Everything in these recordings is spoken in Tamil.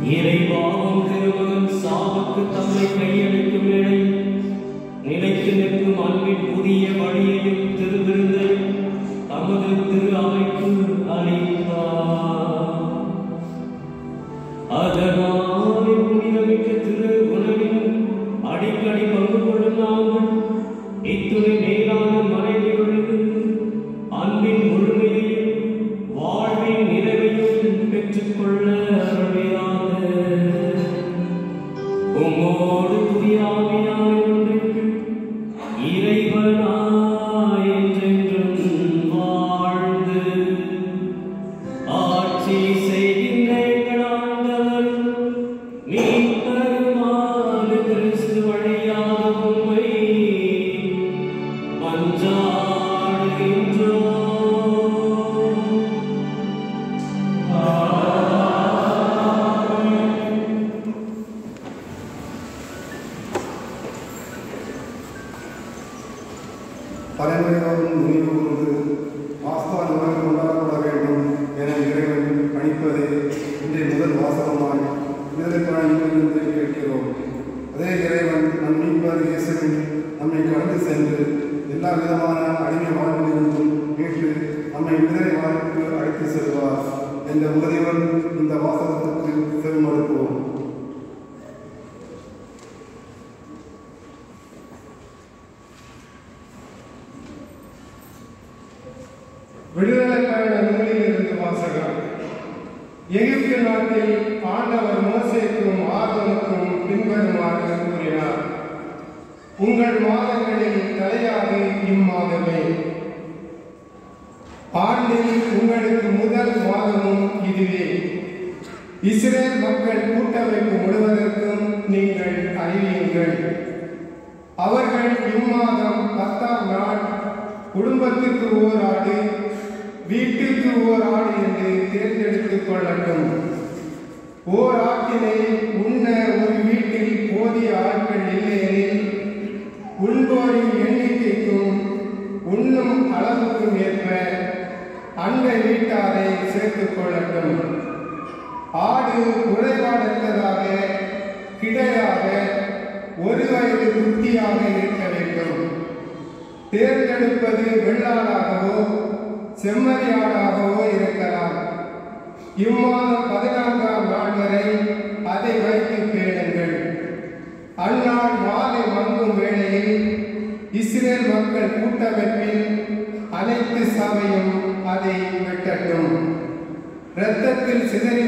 இறைவாவும் திருமகன் சாவுக்கு தம்மை கையளிக்கும் வேளை நிலைத்து நிற்கும் அன்பின் புதிய வழியையும் திருவிருந்தையும் தமது திரு அவைக்கு அளித்தார். அதனால் புனிதமிக்க திரு உணவின் அடிக்கடி பங்கு கொள்ளும் நாங்கள் இத்துணை மேலான மனைவிகளில் அன்பின் முழுமையையும் வாழ்வின் நிறைவையும் பெற்றுக்கொள்ள அருள்வீராக. உம்மோடு துயாவியாய் ஒன்றிற்கு இறைவனாய் என்றென்றும் வாழ்ந்து ஆட்சி செய்கின்ற எங்கள் ஆண்டவர் மீட்பருமான கிறிஸ்து வழியாக உம்மை மன்றாடுகின்றோம். தலைமுறையோடும் நினைவு கூர்ந்து ஆஸ்தான் உலகம் கொண்டாடப்பட வேண்டும் என இறைவன் அளிப்பதே இன்றைய முதல் வாசகமாய் விடுதலைக்கான இங்கிருந்து கேட்கிறோம். அதே இறைவன் நம் மீட்பர் இயேசுவின் நம்மை கடந்து சென்று எல்லா விதமான அடிமை வாழ்விலிருந்தும் மீட்டு நம்மை விடுதலை வாழ்வுக்கு அழைத்து செல்வார் என்ற உறுதியுடன் இந்த வாசகத்திற்கு செவிமடுப்போம். விடுதலை பயண நூலிலிருந்து வாசகம். எகிப்து நாட்டில் ஆண்டவர் மோசேக்கும் ஆரோனுக்கும் பின்வருமாறு கூறினார்: உங்கள் மாதங்களில் தலையாது இம்மாதமே. ஆண்டில் உங்களுக்கு முதல் மாதமும் இதுவே. இஸ்ரேல் மக்கள் கூட்டமைப்பு முழுவதற்கும் நீங்கள் அறிவியுங்கள். அவர்கள் இம்மாதம் 10ஆம் நாள் குடும்பத்துக்கு ஓர் ஆடு, வீட்டுக்கு ஓர் ஆடு என்று தேர்ந்தெடுத்துக் கொள்ளட்டும். ஓர் ஆட்டினை உண்ண ஒரு வீட்டில் போதிய ஆட்கள் இல்லையெனில் உண்போரின் எண்ணிக்கைக்கும் உண்ணும் அளவுக்கும் ஏற்ப அண்டை வீட்டாரை சேர்த்துக் கொள்ளட்டும். ஆடு குறைபாடற்றதாக, கிடையாக, ஒரு வயது குட்டியாக இருக்க வேண்டும். தேர்ந்தெடுப்பது வெள்ளாடாகவோ செம்மறியாடாகவோ இருக்கலாம். இம்மாதம் 14ஆம் நாள் வரை அதை வைத்து பேணுங்கள். அந்நாள் மாலை மங்கும் வேளையில் இஸ்ரேல் மக்கள் கூட்டமைப்பின் அனைத்து சபையும் அதை வெட்டட்டும். இரத்தத்தில்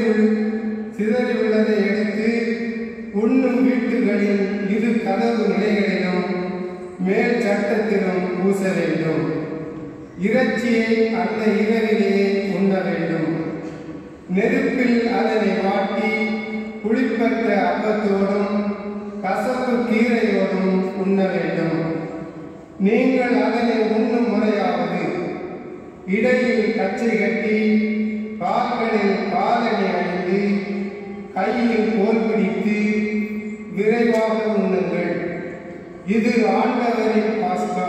சிதறியுள்ளதை எடுத்து உண்ணும் வீட்டுகளில் இரு கதவு நிலைகளிலும் மேல் சட்டத்திலும் பூச வேண்டும். இறைச்சியை அந்த இரவிலேயே உண்ண வேண்டும். நெருப்பில் அதனை வாட்டி புளிப்பற்ற அப்பத்தோடும் கசப்பு கீரையோடும் உண்ண வேண்டும். நீங்கள் அதனை உண்ணும் முறையாவது: இடையில் கச்சை கட்டி, கால்களில் காலணி அணிந்து, கையில் கோல் பிடித்து விரைவாக உண்ணுங்கள். இது ஆண்டவரின் பாஸ்கா.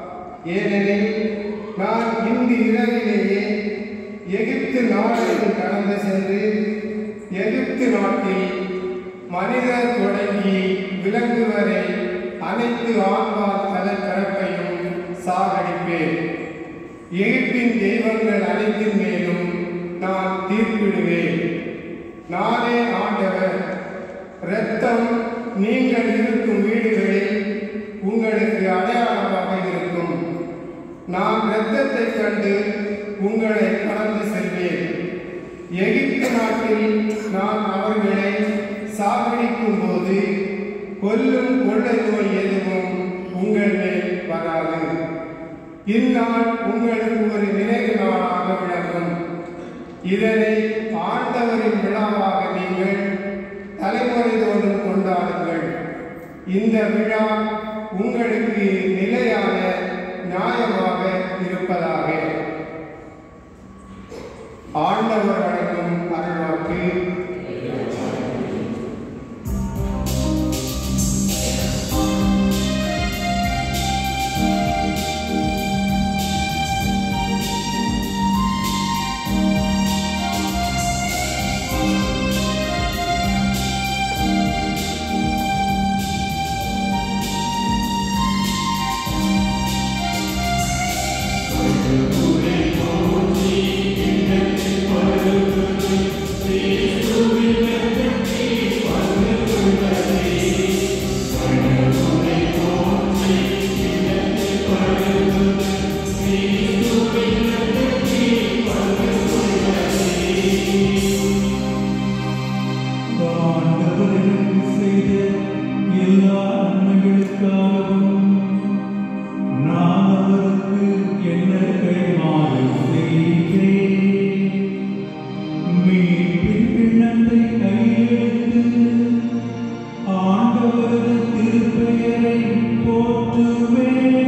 ஏனெனில் நான் இன்று இரவிலேயே எகிப்து நாட்டில் கடந்து சென்று எகிப்து நாட்டில் மனிதர் தொடங்கி விலங்கு வரை அனைத்து ஆண்பால் கலப்பிறப்பையும் சாகடிப்பேன். எகிப்தின் தெய்வங்கள் அனைத்தின் மேலும் நான் தீர்ப்பிடுவேன். நானே ஆண்டவர். இரத்தம் நீங்கள் இருக்கும் வீடுகளில் உங்களுக்கு அடையாளமாக இருக்கும். நான் இரத்தத்தை கண்டு உங்களை கடந்து செல்வேன். எகிப்து நாட்டில் நான் அவர்களை சாகடிக்கும் போது கொல்லும் கொள்ளை நோய் எதுவும் உங்கள் மேல் வராது. இந்நாள் உங்களுக்கு ஒரு நினைவு நாளாக விளங்கும். இதனை ஆண்டவரின் விழாவாக நீங்கள் தலைமுறைதோறும் கொண்டாடுங்கள். இந்த விழா உங்களுக்கு நிலையான நியாயமாக இருப்பதாக. ஆண்டவர் வழங்கும் அருள்வாக்கு. செய்த எல்லா நன்மைகளுக்காகவும் நான் அவருக்கு என்ன கைமாறு செய்கிறேன். மீட்பின் கிண்ணத்தை கையெடுத்து ஆண்டவரது திருப்பெயரை போற்றுவேன்.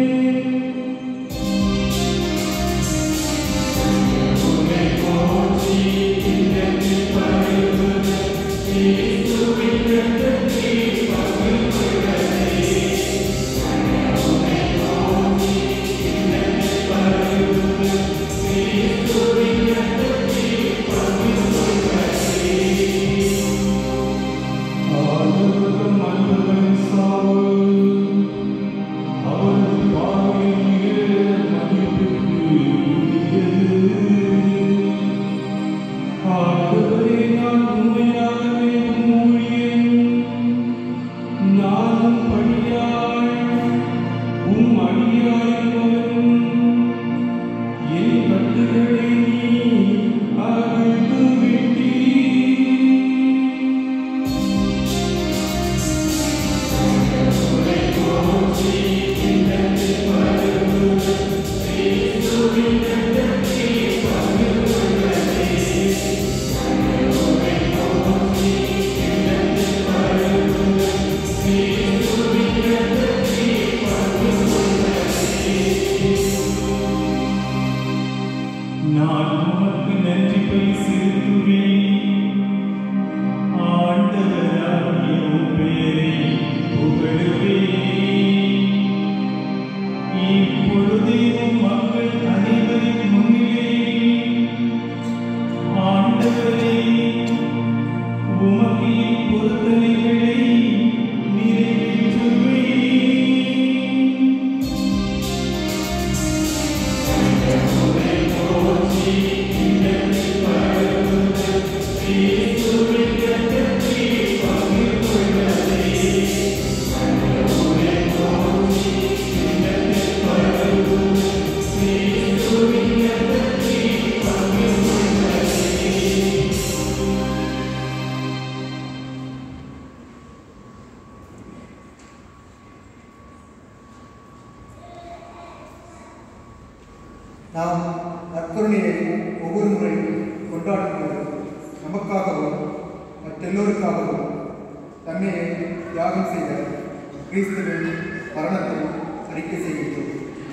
நாம் நற்கருணையை ஒவ்வொரு முறை கொண்டாடும்போது நமக்காகவும் மற்றெல்லோருக்காகவும் தன்னையை தியாகம் செய்த கிறிஸ்துவின் மரணத்தை அறிக்கை செய்கின்றோம்.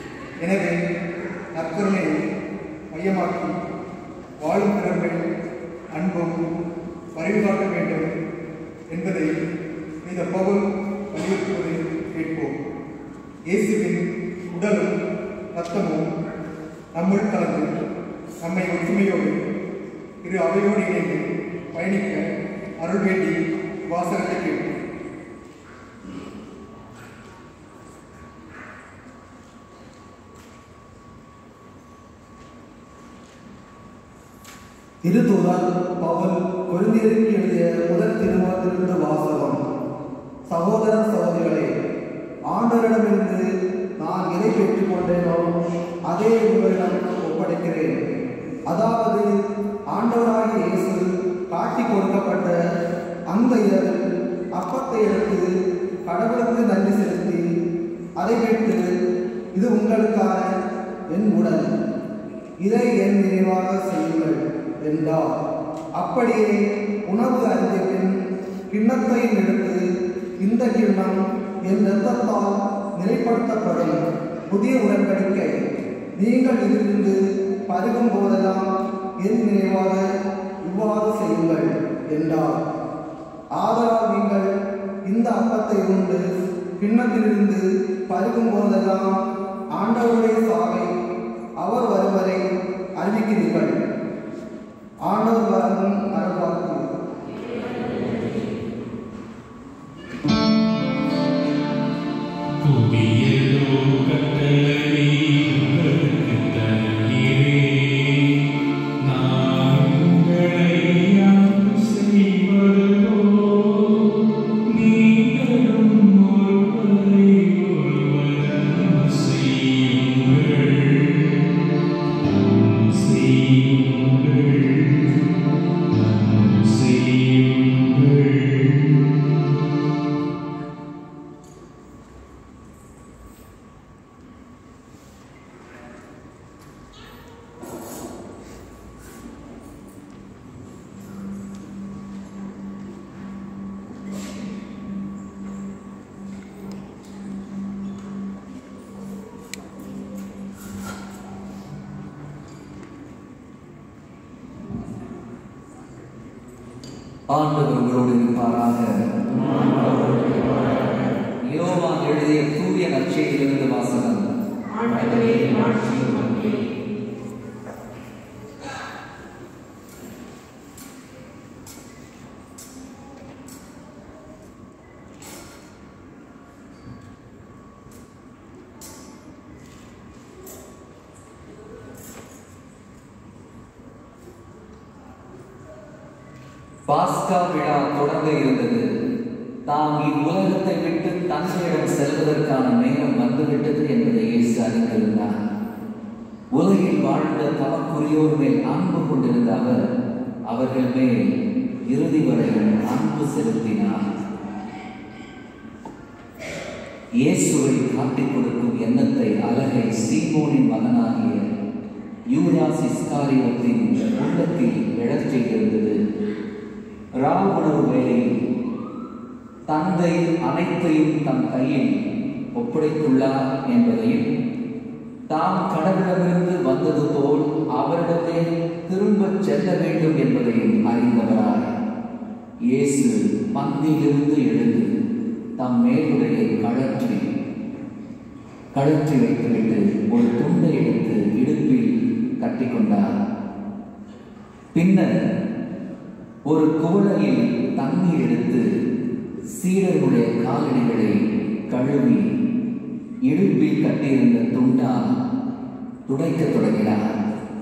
எனவே நற்கருணையை மையமாக்கி வாழும் திறமை அன்பும் பரிவு காட்ட வேண்டும் என்பதை இந்த பவுல் வலியுறுத்துவதை கேட்போம். இயேசுவின் உடலும் இரத்தமும் நம்முள் கலந்து நம்மை ஒற்றுமையோடு இரு அவையோடு இணைந்து பயணிக்க அருள் வேண்டி வாசகத்தை கேட்போம். திருத்தூதர் பவுல் கொரிந்தியருக்கு எழுதிய முதல் திருமுகத்திலிருந்து வாசகம். சகோதர சகோதரிகளே, ஆண்டவரிடமிருந்து நான் எதை பெற்றுக்கொண்டேனோ அதே உங்களிடம் ஒப்படைக்கிறேன். அதாவது ஆண்டவராகிய இயேசு காட்டி கொடுக்கப்பட்ட அந்த இரவில் அப்பத்தை எடுத்து கடவுளுக்கு நன்றி செலுத்தி அதை பெற்று, இது உங்களுக்கான என் உடல், இதை என் நினைவாக செய்யுங்கள் என்றார். அப்படியே உணவு அருந்திய பின் கிண்ணத்தையும் எடுத்து, இந்த கிண்ணம் என் இரத்தத்தால் நிலைப்படுத்தப்படும் புதிய உடன்படிக்கை, நீங்கள் இதிலிருந்து பருகும் போதெல்லாம் என் நினைவாக இவ்வாறு செய்யுங்கள் என்றார். ஆதலால் நீங்கள் இந்த அப்பத்தை உண்டு கிண்ணத்திலிருந்து பருகும் போதெல்லாம் ஆண்டவருடைய சாவை அவர் வரும் வரை அறிவிக்கிறீர்கள். ஆண்டவர் வரும் அருள்வாக்கு. See ஆண்டவர் உங்களோடு இருப்பாராக. யோவான் எழுதிய தூய நற்செய்தியிலிருந்து வாசகம். பாஸ்கா விழா தொடங்க இருந்தது. தாம் இவ்வுலகத்தை விட்டு தந்தையிடம் செல்வதற்கான நேரம் வந்துவிட்டது என்பதை இயேசு அறிந்திருந்தார். உலகில் வாழ்ந்த தமக்குரியோர் மேல் அன்பு கொண்டிருந்த அவர் அவர்கள் மேல் இறுதி வரையில் அன்பு செலுத்தினார். இயேசுவை காட்டிக் கொடுக்கும் எண்ணத்தை அழகை சீமோனின் மகனாகிய யூதாஸ் இஸ்காரியோத்தின் உள்ளத்தில் எழச் செய்திருந்தது. ராவுணவு வேளையில் தந்தை அனைத்தையும் தம் கையில் ஒப்படைத்துள்ளார் என்பதையும் தாம் கடவுளிடமிருந்து வந்தது போல் அவரிடமே திரும்பச் செல்ல வேண்டும் என்பதையும் அறிந்தவராய் இயேசு பந்தியிலிருந்து எழுந்து தம் மேலுடையை கழற்றி வைத்துவிட்டு ஒரு துண்டை எடுத்து இடுப்பில் கட்டிக்கொண்டார். பின்னர் ஒரு குவளையில் தண்ணீர் எடுத்து சீடர்களுடைய காலடிகளை கழுவி இடுப்பில் கட்டியிருந்த துண்டால் துடைக்கத் தொடங்கினார்.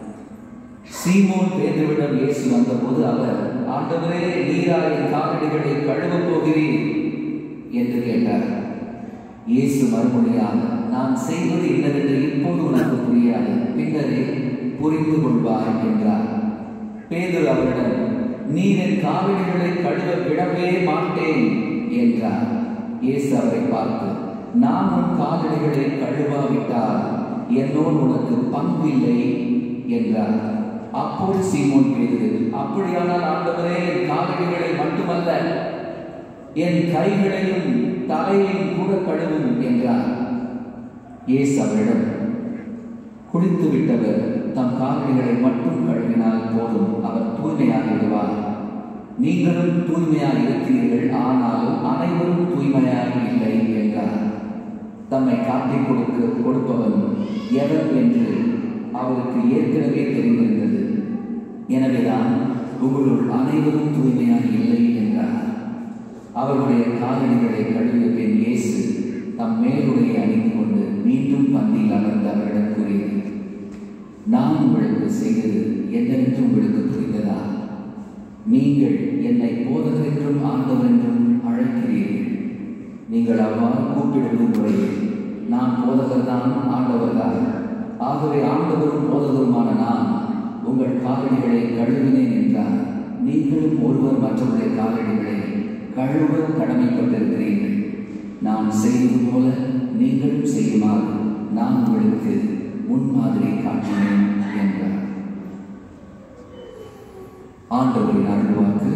சீமோன் பேதுருவிடம் இயேசு வந்தபோது அவர், ஆண்டவரே, நீரா என் காலடிகளை கழுவப் போகிறீர் என்று கேட்டார். இயேசு மறுமொழியாக, நான் செய்வது என்னவென்று இப்போது உனக்கு புரியாது, பின்னரே புரிந்து கொள்வாய் என்றார். பேதுரு அவரிடம், நீர் என் காலடிகளை கழுவ விடவே மாட்டேன் என்றார். இயேசு அவரை பார்த்து, நான் உன் காலடிகளை கழுவாவிட்டால் என்னோடு உனக்கு பங்கில்லை என்றார். அப்போது சீமோன் பேதுரு, அப்படியானால் ஆண்டவரே, என் காலடிகளை மட்டுமல்ல என் கைகளையும் தலையையும் கூட கழுவும் என்றார். இயேசு அவரிடம், குளித்து விட்டவர் தம் காலடிகளை மட்டும் கழுவினால் போதும், அவர் தூய்மையாகிவிடுவார். நீங்களும் தூய்மையாக இருக்கிறீர்கள், ஆனாலும் அனைவரும் தூய்மையாக இல்லை என்றார். தம்மை காட்டிக் கொடுப்பவன் எவர் என்று அவருக்கு ஏற்கனவே தெரிந்திருந்தது. எனவேதான் உங்களுள் அனைவரும் தூய்மையாக இல்லை என்றார். அவருடைய காலடிகளை கழுவிய பின் இயேசு தம் மேலுடையை அணிந்து கொண்டு மீண்டும் பந்தியில் அமர்ந்து அவரிடம் கூறியது, நான் உங்களுக்கு செய்தது என்னவென்று உங்களுக்கு புரிந்ததா? நீங்கள் என்னை போதகர் என்றும் ஆண்டவர் என்றும் அழைக்கிறீர்கள். நீங்கள் அவ்வாறு கூப்பிடும் முறையில் நான் போதகர்தான், ஆண்டவர்தான். ஆகவே ஆண்டவரும் போதகருமான நான் உங்கள் காலடிகளை கழுவினேன் என்றார். நீங்களும் ஒருவர் மற்றவருடைய காலடிகளை கழுவ கடமைப்பட்டிருக்கிறீர்கள். நான் செய்தது போல நீங்களும் செய்யுமாறு நான் உங்களுக்கு முன்மாதிரி காட்டினேன் என்றார். ஆண்டவரின் அருள்வாக்கு.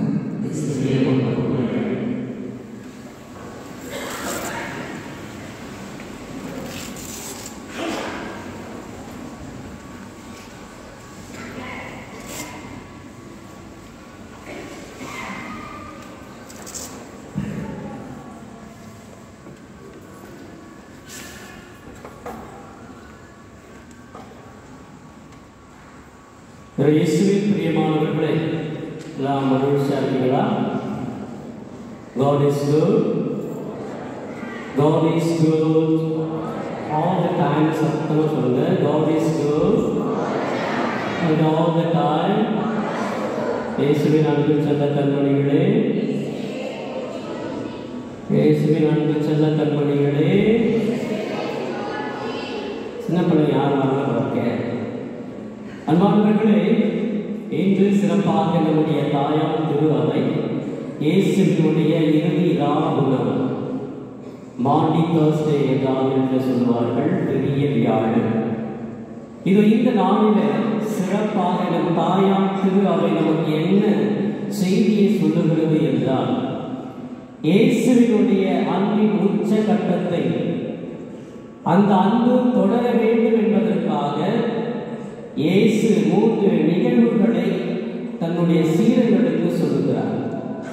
இயேசுவின் பிரியமானவர்களே, எல்லாம் மகிழ்ச்சியா இருக்கீங்களா? God is good. God is good all the time. சத்தமா சொல்லுங்க. God is good and all the time. இயேசுவின் அன்பு செல்ல கண்மணிகளே, இயேசுவின் அன்பு செல்ல கண்மணிகளே, சின்ன பிள்ளைங்க யார் வரலாங்க? அன்பானவர்களே, இன்று சிறப்பாக நம்முடைய தாயார் திரு அவை இயேசுவினுடைய இறுதி உணவு மாண்டி தர்ஸ்டே என்று சொல்லுவார்கள், பெரிய வியாழன். இது இந்த நாளில் சிறப்பாக நம் தாயார் திரு அவை நமக்கு என்ன செய்தியை சொல்லுகிறது என்றால், இயேசுவினுடைய அன்பின் உச்ச கட்டத்தை, அந்த அன்பு தொடர வேண்டும் என்பதற்காக இயேசு 3 நிகழ்வுகளை தன்னுடைய சீடர்களுக்கு சொல்லுகிறார்.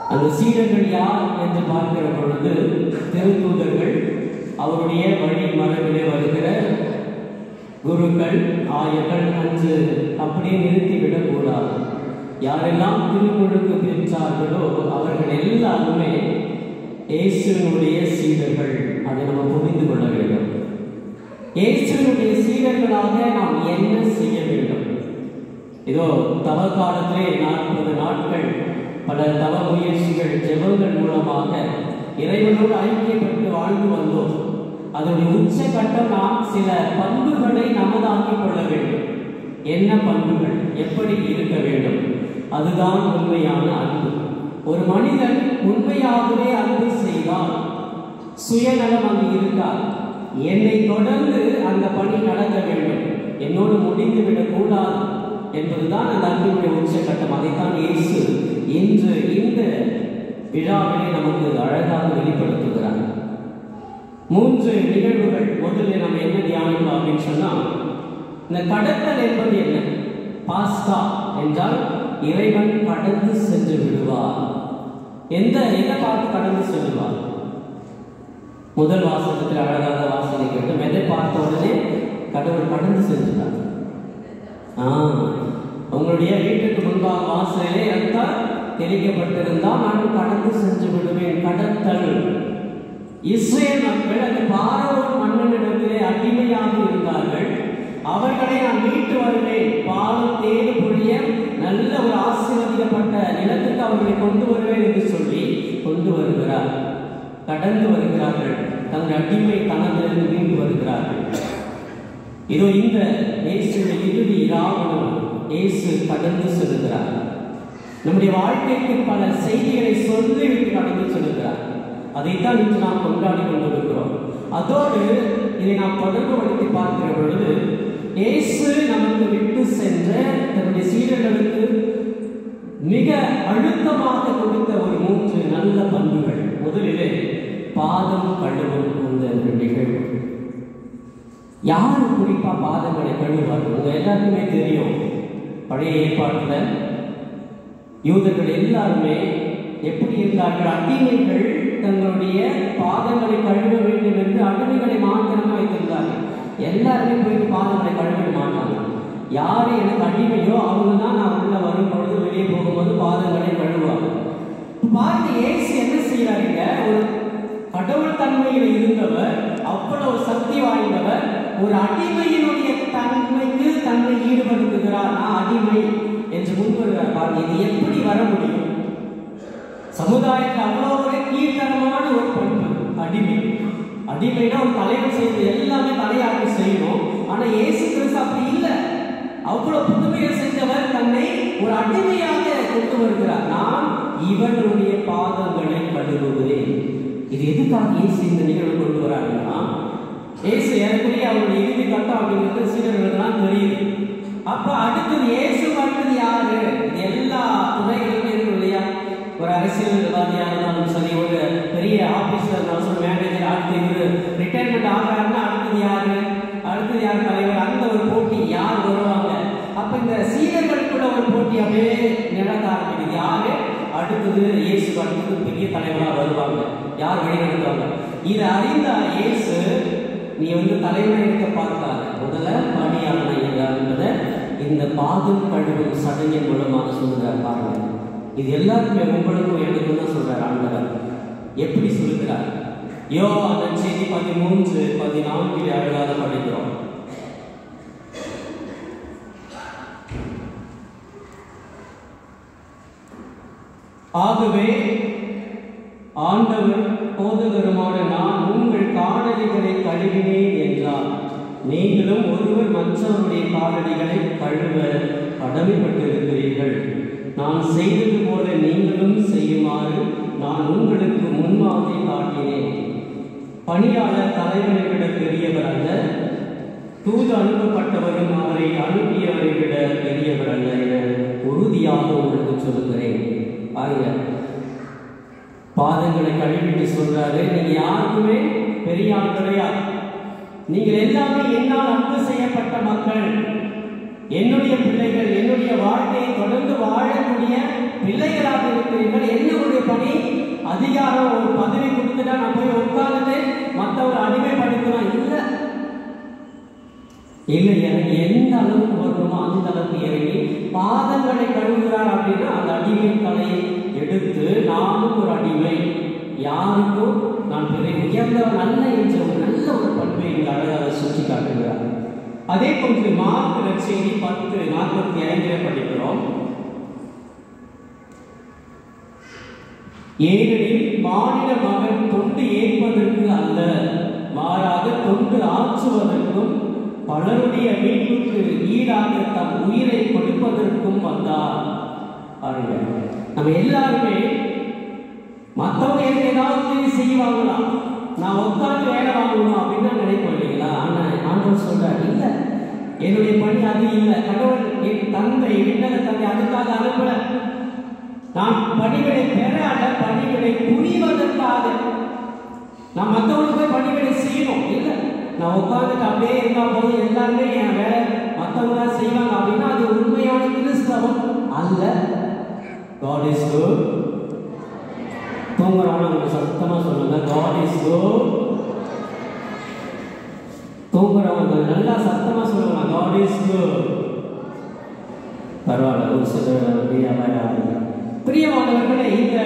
அந்த சீடர்கள் யார் என்று பார்க்கிற பொழுது திருத்தூதர்கள், அவருடைய வழி மரபிலே வருகிற குருக்கள், ஆயர்கள் என்று அப்படியே நிறுத்திவிடக் கூடாது. யாரெல்லாம் திருமுழுக்கு பெற்றார்களோ அவர்கள் எல்லாருமே இயேசுவினுடைய சீடர்கள். அதை நம்ம புரிந்து கொள்ள வேண்டும். இயேசுவினுடைய சீடர்களாக நாம் என்ன செய்ய வேண்டும்? இதோ தவ காலத்திலே 40 நாட்கள் பல தவ முயற்சிகள், ஜெபங்கள் மூலமாக இறைவனோடு ஐக்கியப்பட்டு வாழ்ந்து வந்தோம். அதனுடைய உச்சகட்டம் நாம் சில பண்புகளை நமதாக்கிக் கொள்ள வேண்டும். என்ன பண்புகள், எப்படி இருக்க வேண்டும்? அதுதான் உண்மையான அன்பு. ஒரு மனிதன் உண்மையாகவே அன்பு செய்தால் சுயநலம் அங்கு இருக்காது. என்னை தொடர்ந்து அந்த பணி நடக்க வேண்டும், என்னோடு முடிந்துவிடக் கூடாது என்பதுதான் அந்த அன்பினுடைய உச்சகட்டம். அதைத்தான் இயேசு இன்று இந்த விழாவிலே நமக்கு அழகாக வெளிப்படுத்துகிறார். 3 நிகழ்வுகள். முதல்ல நம்ம என்ன தியானிக்கலாம் அப்படின்னு சொன்னா, இந்த கடத்தல் என்பது என்ன? பாஸ்கா என்றால் இறைவன் கடந்து சென்று விடுவார். எதை பார்த்து கடந்து செல்வார்? முதல் வாசகத்தில் அழகாக வாசனை கேட்டு எதை பார்த்த உடனே கடவுள் கடந்து சென்றார். உங்களுடைய வீட்டுக்கு முன்பாக வாசலே இருந்தால் தெளிக்கப்பட்டிருந்தால் நான் கடந்து சென்று விடுவேன். கடத்தல். இஸ்ரேல் மக்கள் அந்த பார்வோன் மன்னனிடத்திலே அடிமையாக இருந்தார்கள். அவர்களை நான் மீட்டு வருவேன், பாலும் தேடு பொழிய நல்ல ஒரு ஆசீர்வதிக்கப்பட்ட நிலத்துக்கு அவர்களை கொண்டு வருவேன் என்று சொல்லி கொண்டு வருகிறார். கடந்து வருகிறார்கள். தங்கள் அடிமை தனத்திலிருந்து மீண்டு வருகிறார்கள். இதோ இந்த இயேசுடைய இறுதி இராவணம் இயேசு கடந்து செல்கிறார். நம்முடைய வாழ்க்கைக்கு பல செய்திகளை சொல்லிவிட்டு கடந்து செல்கிறார். அதைத்தான் இன்று நாம் கொண்டாடி கொண்டிருக்கிறோம். அதோடு இதை நாம் தொடர்பு படுத்தி பார்க்கிற பொழுது இயேசு நமக்கு விட்டு சென்ற தன்னுடைய சீடர்களுக்கு மிக அழுத்தமாக கொடுத்த ஒரு 3 நல்ல பண்புகள். முதலிலே பாதம் கழுவும் அந்த நிகழ்வு. யாரு குறிப்பா பாதங்களை கழுவார்கள்? உங்க எல்லாருக்குமே தெரியும், பழைய ஏற்பாட்டில் யூதர்கள் எல்லாருமே எப்படி இருந்தார்கள்? அடிமைகள் தங்களுடைய பாதங்களை கழுவ வேண்டும் என்று அடிமைகளை மாத்திரமே வைத்திருந்தார்கள். எல்லாருமே போயிட்டு பாதங்களை கழுவிட மாட்டாங்க. யாரு எனக்கு அடிமையோ அவங்க தான் நான் உள்ள வரும் பொழுது, வெளியே போகும்போது பாதங்களை கழுவாங்க. பார்த்து இயேசு என்ன செய்யறாருங்க? ஒரு கடவுள் தன்மையில் இருந்தவர், அவ்வளவு சக்தி வாய்ந்தவர், ஒரு அடிமையினுடைய தன்மைக்கு தன்னை ஈடுபடுத்துகிறார். நான் அடிமை என்று முன்வருகிறார். பாருங்க, இது எப்படி வர முடியும்? சமுதாயத்தில் அவ்வளவு ஒரு கீழ்த்தரமான ஒரு பண்பு அடிமை. அடிமைனா ஒரு தலைவர் செய்வது எல்லாமே தலையாட்டி செய்யணும். ஆனா இயேசு கிறிஸ்து அப்படி இல்லை. அவ்வளவு புதுமையை செஞ்சவர் தன்னை ஒரு அடிமையாக கொண்டு வருகிறார். நான் இவனுடைய பாதங்களை கழுவுகிறேன். இது எதுக்காக இயேசு இந்த நிகழ்வு கொண்டு வராங்கன்னா, இயேசு ஏற்கனவே அவருடைய இறுதி கட்டம் அப்படிங்கிறது சீடர்களுக்கெல்லாம் தெரியுது. அப்ப அடுத்தது இயேசு அடுத்தது யாரு? எல்லா துறைகளுமே இருக்கும் இல்லையா? ஒரு அரசியல்வாதியாக இருந்தாலும் சரி, ஒரு பெரிய ஆபீஸ்ல இருந்தாலும் மேனேஜர், அடுத்து இவர் ரிட்டையர்மெண்ட் ஆகிறாருன்னா அடுத்தது யாரு? அடுத்தது யார் தலைவர்? அந்த ஒரு போட்டி யார் வருவாங்க? அப்ப இந்த சீடர்கள் கூட ஒரு போட்டி அப்படியே நடத்த ஆரம்பிக்குது. யாரு அடுத்தது? இயேசு அடுத்தது பெரிய தலைவராக வருவாங்க. யார் வழிநடத்துவாங்க? இதை அறிந்த இயேசு, நீ தலைவரை இருக்க பார்க்காத, முதல்ல பணியாளர் என்பதை இந்த பாதம் கழுவும் சடங்கின் மூலமாக சொல்கிறார். பாருங்க, இது எல்லாருக்குமே உங்களுக்கும் எனக்கும் தான் சொல்றார் ஆண்டவர். எப்படி சொல்கிறார்? யோவான் நற்செய்தி 13:14 அழகாக படிக்கிறோம். ஆகவே ஆண்டவர் போதகருமான நான் உங்கள் காலடிகளை கழுவினேன் என்றார். நீங்களும் ஒருவர் மற்றவருடைய காலடிகளை கழுவ கடமைப்பட்டிருக்கிறீர்கள். நான் செய்தது போல நீங்களும் செய்யுமாறு நான் உங்களுக்கு முன்மாதிரி காட்டினேன். பணியாளர் தலைவரை விட பெரியவர் அல்ல, தூது அனுப்பப்பட்டவரும் அவரை அனுப்பியவரை விட பெரியவர் அல்ல என உறுதியாக உங்களுக்கு சொல்லுகிறேன். பாருங்க, பாதங்களை கழுவிட்டு சொல்றாரு, நீங்க யாருக்குமே பெரிய ஆள் கிடையாது. நீங்கள் எல்லாமே என்னால் அன்பு செய்யப்பட்ட மக்கள், என்னுடைய பிள்ளைகள், என்னுடைய வாழ்க்கையை தொடர்ந்து வாழக்கூடிய பிள்ளைகளாக இருக்கிறீர்கள். என்னுடைய பணி இல்லை, எனக்கு எந்த அளவுக்கு வரணுமோ அந்த அளவுக்கு இறங்கி பாதங்களை கழுவுகிறார் அப்படின்னா அந்த அடிமை தலையை எடுத்து நானும் ஒரு அடிமை, யாருக்கும் நான் பெரிய உயர்ந்தவர் அல்ல என்ற ஒரு நல்ல ஒரு பண்பை இந்த அழகாக சுற்றி காட்டுகிறார். அதே போன்று மார்க் நற்செய்தி 10:45 படிக்கிறோம். ஏனெனில் மானிட மகன் தொண்டு ஏற்பதற்கு அல்ல, மாறாக தொண்டு ஆற்றுவதற்கும் பலருடைய மீட்புக்கு ஈடாக தம் உயிரை கொடுப்பதற்கும் வந்தார். நம்ம எல்லாருமே மற்றவங்க எனக்கு ஏதாவது செய்வாங்களா, நான் உட்காந்து வேலை வாங்கணும் அப்படின்னு தான் நினைப்போம் இல்லைங்களா? ஆனால் ஆண்டவர் சொல்றார், இல்லை, என்னுடைய பணி அது இல்லை. கடவுள் என் தந்தை விண்ணக தந்தை அதுக்காக அனுப்பல. நான் பணிகளை பெற அல்ல, பணிகளை புரிவதற்காக. நான் மற்றவங்களுக்கு போய் பணிகளை செய்யணும் இல்லை, நான் உட்காந்துட்டு அப்படியே இருந்தா போதும், எல்லாருமே என் வேலை மற்றவங்க தான் செய்வாங்க அப்படின்னா அது உண்மையான கிறிஸ்தவம் அல்ல. God is good. தூங்குறவங்க கொஞ்சம் சத்தமா சொல்லுங்க, God is good. தூங்குறவங்க நல்லா சத்தமா சொல்லுங்க, God is good. பரவாயில்ல, ஒரு சில பிரியமானவர்களே, இந்த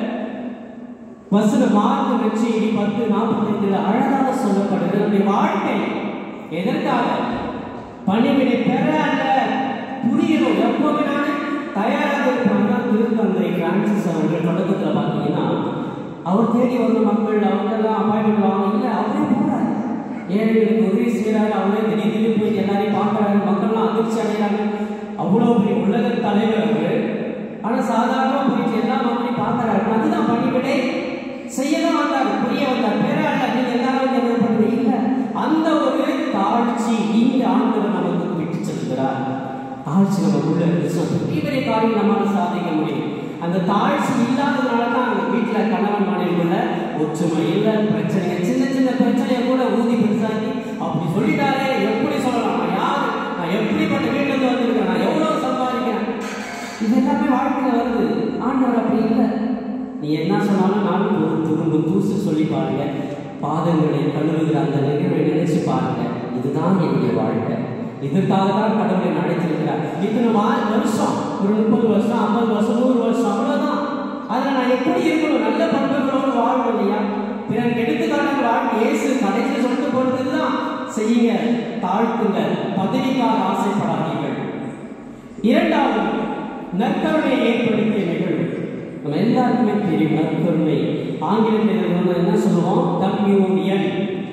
வசன மார்க் நற்செய்தி 10:45 அழகாக சொல்லப்படுகிறது. நம்முடைய வாழ்க்கை எதற்காக? பணிவிடை பெற அல்ல, புரியணும். எப்பவுமே நான் தயாராக இருக்கிறாங்க. திருத்தந்தை பிரான்சிஸ் அவர்கள் தொடக்கத்தில் பார்த்தீங்கன்னா, அவர் தேடி வந்த மக்கள் அவங்கெல்லாம் அப்பாயின்மெண்ட் வாங்க இல்லை, அவரே போறாரு, ஏழைகளுக்கு உதவி செய்யறாரு, அவரே திடீர்னு போய் எல்லாரையும் பார்க்கறாரு, மக்கள்லாம் அதிர்ச்சி அடைகிறாங்க. அவ்வளோ பெரிய உலக தலைவர் அவர். ஆனால் சாதாரண போயிட்டு எல்லா மக்களையும் பார்க்கறாரு. அதுதான் பணிவிடை செய்யதான் வந்தார், புரிய வந்தார். பேர அல்ல, நீங்க எல்லாரும் என்ன பண்றீங்க இல்லை, அந்த ஒரு தாழ்ச்சி இங்க ஆண்டவர் நமக்கு விட்டு செல்கிறார். தாழ்ச்சி நம்ம உள்ள பெரிய பெரிய காரியம் நம்மளால சாதிக்க முடியும். அந்த தாழ்ச்சி இல்லாததுனால தான் அந்த வீட்டில் கணவன் மனைவிக்குள்ள ஒற்றுமை இல்லை, பிரச்சனை, சின்ன சின்ன பிரச்சனையை கூட ஊதி பெருசாக்கி அப்படி சொல்லிட்டாரே எப்படி சொல்லலாம், நான் யார், நான் எப்படிப்பட்ட வீட்டிலிருந்து வந்திருக்கேன், நான் எவ்வளவு சம்பாதிக்கிறேன், இது எல்லாமே வாழ்க்கையில் வருது. ஆண்டவர் அப்படி இல்லை. நீ என்ன சொன்னாலும் நான் ஒரு துரும்பு தூசு சொல்லி பாருங்க, பாதங்களை கழுவுகிற அந்த நிகழ்வை நினைச்சு பாருங்க, இதுதான் என்னுடைய வாழ்க்கை, இதற்காக தான் கடவுளை அழைத்திருக்கிறார். இத்தனை வருஷம், ஒரு 30 வருஷம், 50 வருஷம், 100 வருஷம், அவ்வளவுதான். அதுல நான் எப்படி இருக்கணும், நல்ல பண்புகளோடு வாழணும் இல்லையா? பிறகு எடுத்துக்காட்டு வாழ்க்கை இயேசு கடைசியில் சொல்லிட்டு போனதுதான், செய்யுங்க, தாழ்த்துங்க, பதவிக்காக ஆசைப்படாதீர்கள். இரண்டாவது, நற்கருணை ஏற்படுத்திய நிகழ்வு. நம்ம எல்லாருக்குமே தெரியும் நற்கருணை. ஆங்கிலத்தில் என்ன சொல்லுவோம்? கம்யூனியன்.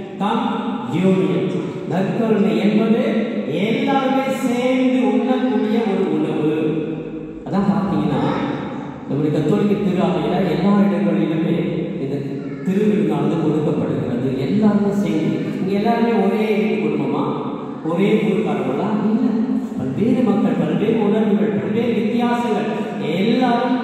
நற்கருணை என்பது எல்லாருமே சேர்ந்து உண்ணக்கூடிய ஒரு உணவு. அதான் பார்த்தீங்கன்னா நம்முடைய கத்தோலிக்க திருவிழாவில எல்லா இடங்களிலுமே இந்த திருவிழானது கொடுக்கப்படுகிறது. எல்லாருமே சேர்ந்து, இங்க எல்லாருமே ஒரே குடும்பமா, ஒரே ஊர்காரங்களா இல்லை, பல்வேறு மக்கள், பல்வேறு உணர்வுகள், பல்வேறு வித்தியாசங்கள், எல்லாரும்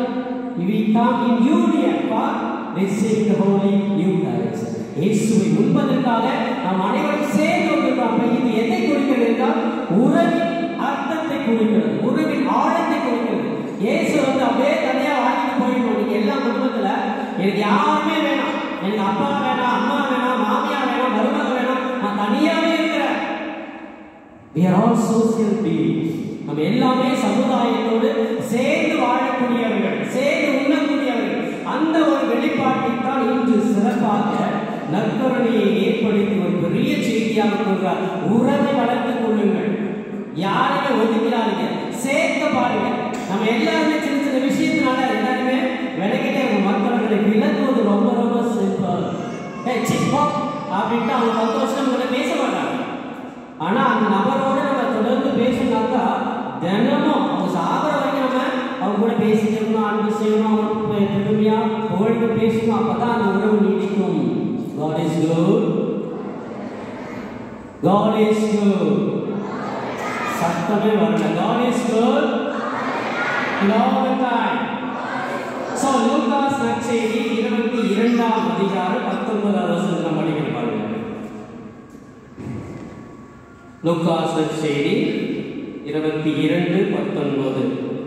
இயேசுவை உண்பதற்காக நாம் அனைவரும் சேர்ந்து கொண்டிருக்கிறோம். இது எதை குறிக்கிறது என்றால் உறவின் அர்த்தத்தை குறிக்கிறது, உறவின் ஆழத்தை குறிக்கிறது. இயேசு அப்படியே தனியா வாழ்ந்துட்டு போயிடணும். நீங்க எல்லா குடும்பத்துல எனக்கு யாருமே வேணாம், எனக்கு அப்பா வேணாம், அம்மா வேணாம், மாமியா வேணாம், மருமக வேணாம், நான் தனியாவே இருக்கிறேன். We are all social beings. நம்ம எல்லாமே சமுதாயத்தோடு சேர்ந்து வாழக்கூடியவர்கள், சேர்ந்து உண்ணக்கூடியவர்கள். அந்த ஒரு வெளிப்பாட்டில் தான் இன்று சிறப்பாக நற்கருணையை ஏற்படுத்தி ஒரு பெரிய செய்தியாக கூறுகிறார். உறவை வளர்த்துக் கொள்ளுங்கள், யாருமே ஒதுக்கிறாருங்க, சேர்க்க பாருங்க. நம்ம எல்லாருமே சின்ன சின்ன விஷயத்தினால எல்லாருமே விலகிட்டே மற்றவர்களை விலகுவது ரொம்ப ரொம்ப சிம்பிள். அப்படின்ட்டு அவங்க 10 வருஷம் கூட பேச மாட்டாங்க. ஆனா அந்த நபரோட நம்ம தொடர்ந்து பேசணும்னாக்கா தினமும் அவங்க சாகர வரைக்கும் நம்ம அவங்க கூட பேசிக்கணும், அன்பு செய்யணும், பெருமையா புகழ்ந்து பேசணும். அப்பதான் அந்த உறவு நீடிக்கும். God is good. God is good. சத்தமே வரல. God is good all the time. So Lucas நற்செய்தி 22ஆம் அதிகாரம் 19ஆவது வசனம் படிக்கிறேன் பாருங்க. லூகாஸ் நற்செய்தி 22:19.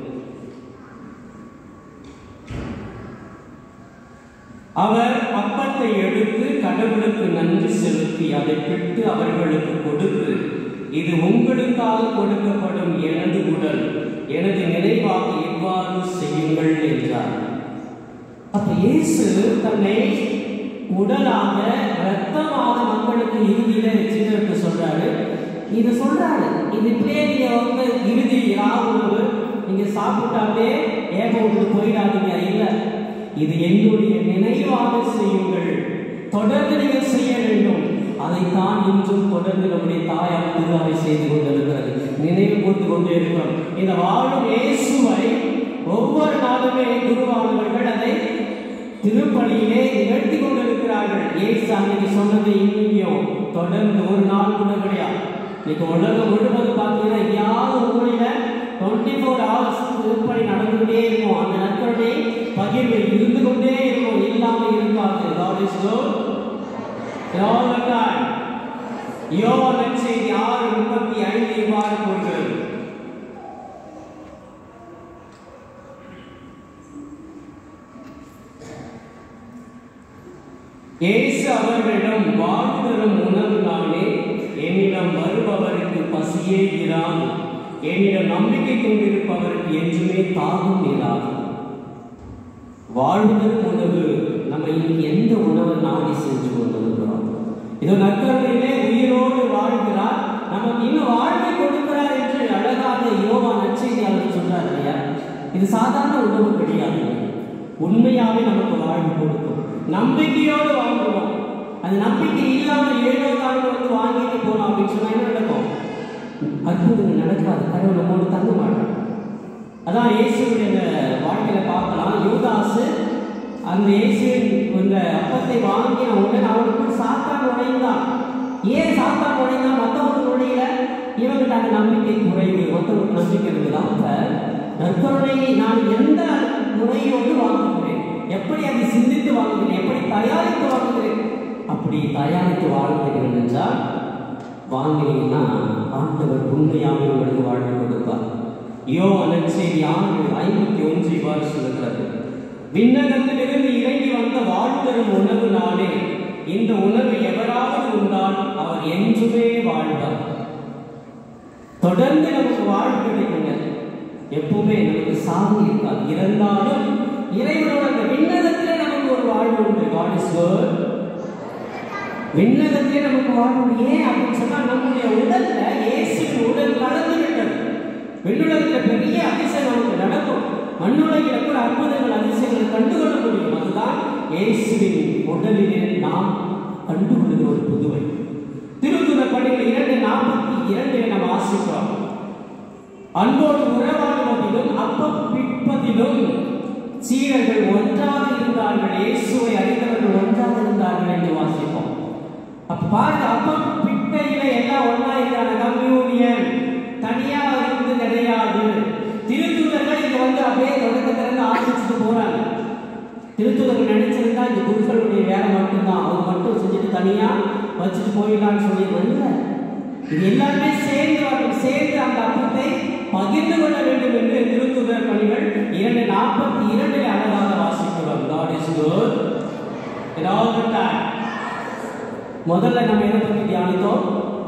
அவர் அப்பத்தை எடுத்து கடவுளுக்கு நன்றி செலுத்தி அதை பிட்டு அவர்களுக்கு கொடுத்து, இது உங்களுக்காக கொடுக்கப்படும் எனது உடல், எனது நினைவாக இவ்வாறு செய்யுங்கள் என்றார். அப்ப இயேசு தன்னை உடலாக இரத்தமாக மக்களுக்கு இறுதியில வச்சுட்டு சொல்றாரு. இது சொல்றாரு, இது இப்படியே நீங்க வந்து இறுதி உணவு நீங்க சாப்பிட்டாலே ஏக போயிடாதீங்க. இல்ல, இது என்னுடைய நினைவாக செய்யுங்கள், தொடர்ந்து நீங்கள் செய்ய வேண்டும். அதைத்தான் இன்றும் தொடர்ந்து நம்முடைய தாயார் திருவாவை செய்து கொண்டிருக்கிறது, நினைவு கூர்ந்து கொண்டே இருக்கிறோம். இந்த வாழும் இயேசுவை ஒவ்வொரு நாளுமே குருவானவர்கள் அதை திருப்பலியிலே நிகழ்த்தி கொண்டிருக்கிறார்கள். இயேசு அன்னைக்கு சொன்னது இன்னைக்கும் தொடர்ந்து ஒரு நாள் கூட கிடையாது. இன்னைக்கு உலகம் முழுவதும் பார்த்தீங்கன்னா எங்கேயாவது ஒரு மூலையில 24 hours திருப்பலி நடந்துகிட்டே இருக்கும். அந்த நற்கருணை பகிர்வு இருந்து கொண்டே இருக்கும், இல்லாமல் இருக்காது. God is good all the time. யோவான் நற்செய்தி 6:35 இவ்வாறு கூறுகிறது. இயேசு அவர்களிடம், வாழ்வு தரும் உணவு நானே, என்னிடம் வருபவருக்கு பசியே இராது, என்னிடம் நம்பிக்கை கொண்டிருப்பவருக்கு என்றுமே தாகம் இராது. வாழ்வு தரும் உணவு, நம்ம இன்னைக்கு எந்த உணவை நாடி சென்று கொண்டிருக்கிறோம்? இது நற்கருணையிலே உயிரோடு வாழ்கிறார், நமக்கு இன்னும் வாழ்வை கொடுக்கிறார் என்று அழகாக யோவான் நற்செய்தியாளர் சொல்றார் இல்லையா? இது சாதாரண உணவு கிடையாது, உண்மையாவே நமக்கு வாழ்வு கொடுக்கும். நம்பிக்கையோடு வாங்குவோம். அது நம்பிக்கை இல்லாமல் ஏழோ தாழ்வு வந்து வாங்கிட்டு போனோம் அப்படின்னு சொன்னா என்ன நடக்கும்? அற்புதங்கள் நடக்காது, கடவுள் நம்மோடு தங்க மாட்டார். அதான் இயேசுடைய வாழ்க்கையில பார்க்கலாம். யூதாசு அந்த இயேசுவின் இந்த அப்பத்தை வாங்கின உடனே அவனுக்குள் சாத்தான் நுழைந்தான். ஏன் சாத்தான் நுழைந்தான்? மற்றவங்க நுழையில, இவங்கிட்ட அந்த நம்பிக்கை குறைவு, மற்றவங்களுக்கு நம்பிக்கை இருக்குதான். அப்ப நற்கருணையை நான் எந்த முறையோடு வாங்குகிறேன், எப்படி அதை சிந்தித்து வாங்குகிறேன், எப்படி தயாரித்து வாங்குகிறேன்? அப்படி தயாரித்து வாழ்கிறேன் என்றால் வாங்கினீங்கன்னா ஆண்டவர் உண்மையாக உங்களுக்கு வாழ்க்கை கொடுப்பார். யோவான் நற்செய்தி 6:51 இவ்வாறு சொல்லுகிறது. விண்ணகத்திலிருந்து இறங்கி வந்த வாழ்வு தரும் உணவு நானே, இந்த உணவு எவராவது உண்டால் அவர் என்றுமே வாழ்வார். தொடர்ந்து நமக்கு வாழ்வு கிடைக்குங்க, எப்பவுமே நமக்கு சாவு இருக்காது. இறந்தாலும் இறைவனோட அந்த விண்ணகத்திலே நமக்கு ஒரு வாழ்வு உண்டு. God is good. விண்ணகத்திலே நமக்கு வாழ்வு. ஏன் அப்படின்னு சொன்னா நம்முடைய உடல்ல இயேசுவின் உடல் கலந்து விட்டது. விண்ணுலகத்தில் பெரிய அதிசயம் நமக்கு நடக்கும். மண்ணுலகில் கூட அற்புதங்கள் அதிசயங்களை கண்டுகொள்ள முடியும். அதுதான் இயேசுவின் உடலிலே நாம் கண்டுகொள்ளுகிற ஒரு புதுவை. திருத்துதர் பணிகள் 2:42 நாம் வாசிக்கிறோம். அன்போடு உறவாடுவதிலும் அப்பம் பிற்பதிலும் சீடர்கள் ஒன்றாக இருந்தார்கள், இயேசுவை அறிந்தவர்கள் ஒன்றாக இருந்தார்கள் என்று வாசிப்போம். அப்ப பாருங்க, அப்பம் பிட்டையில எல்லாம் ஒன்றா இருக்கிறாங்க. கம்யூனியன் தனியா இருந்து கிடையாது. திருத்துதர்கள் இங்க வந்து அப்படியே தொடக்கத்திலிருந்து ஆரம்பிச்சுட்டு போறாங்க. திருத்துதர்கள் நினைச்சிருந்தா இந்த குருக்களுடைய வேலை மட்டும்தான், அவங்க மட்டும் செஞ்சுட்டு தனியா வச்சுட்டு போயிடலான்னு சொல்லிடுவாங்க. இது எல்லாருமே சேர்ந்து அந்த அப்பத்தை பகிர்ந்து கொள்ள வேண்டும் என்று திருத்துதர் பணிகள் 2:42 அழகாக வாசிக்கிறோம். God is good all the time. முதல்ல நம்ம எதை பற்றி தியானித்தோம்?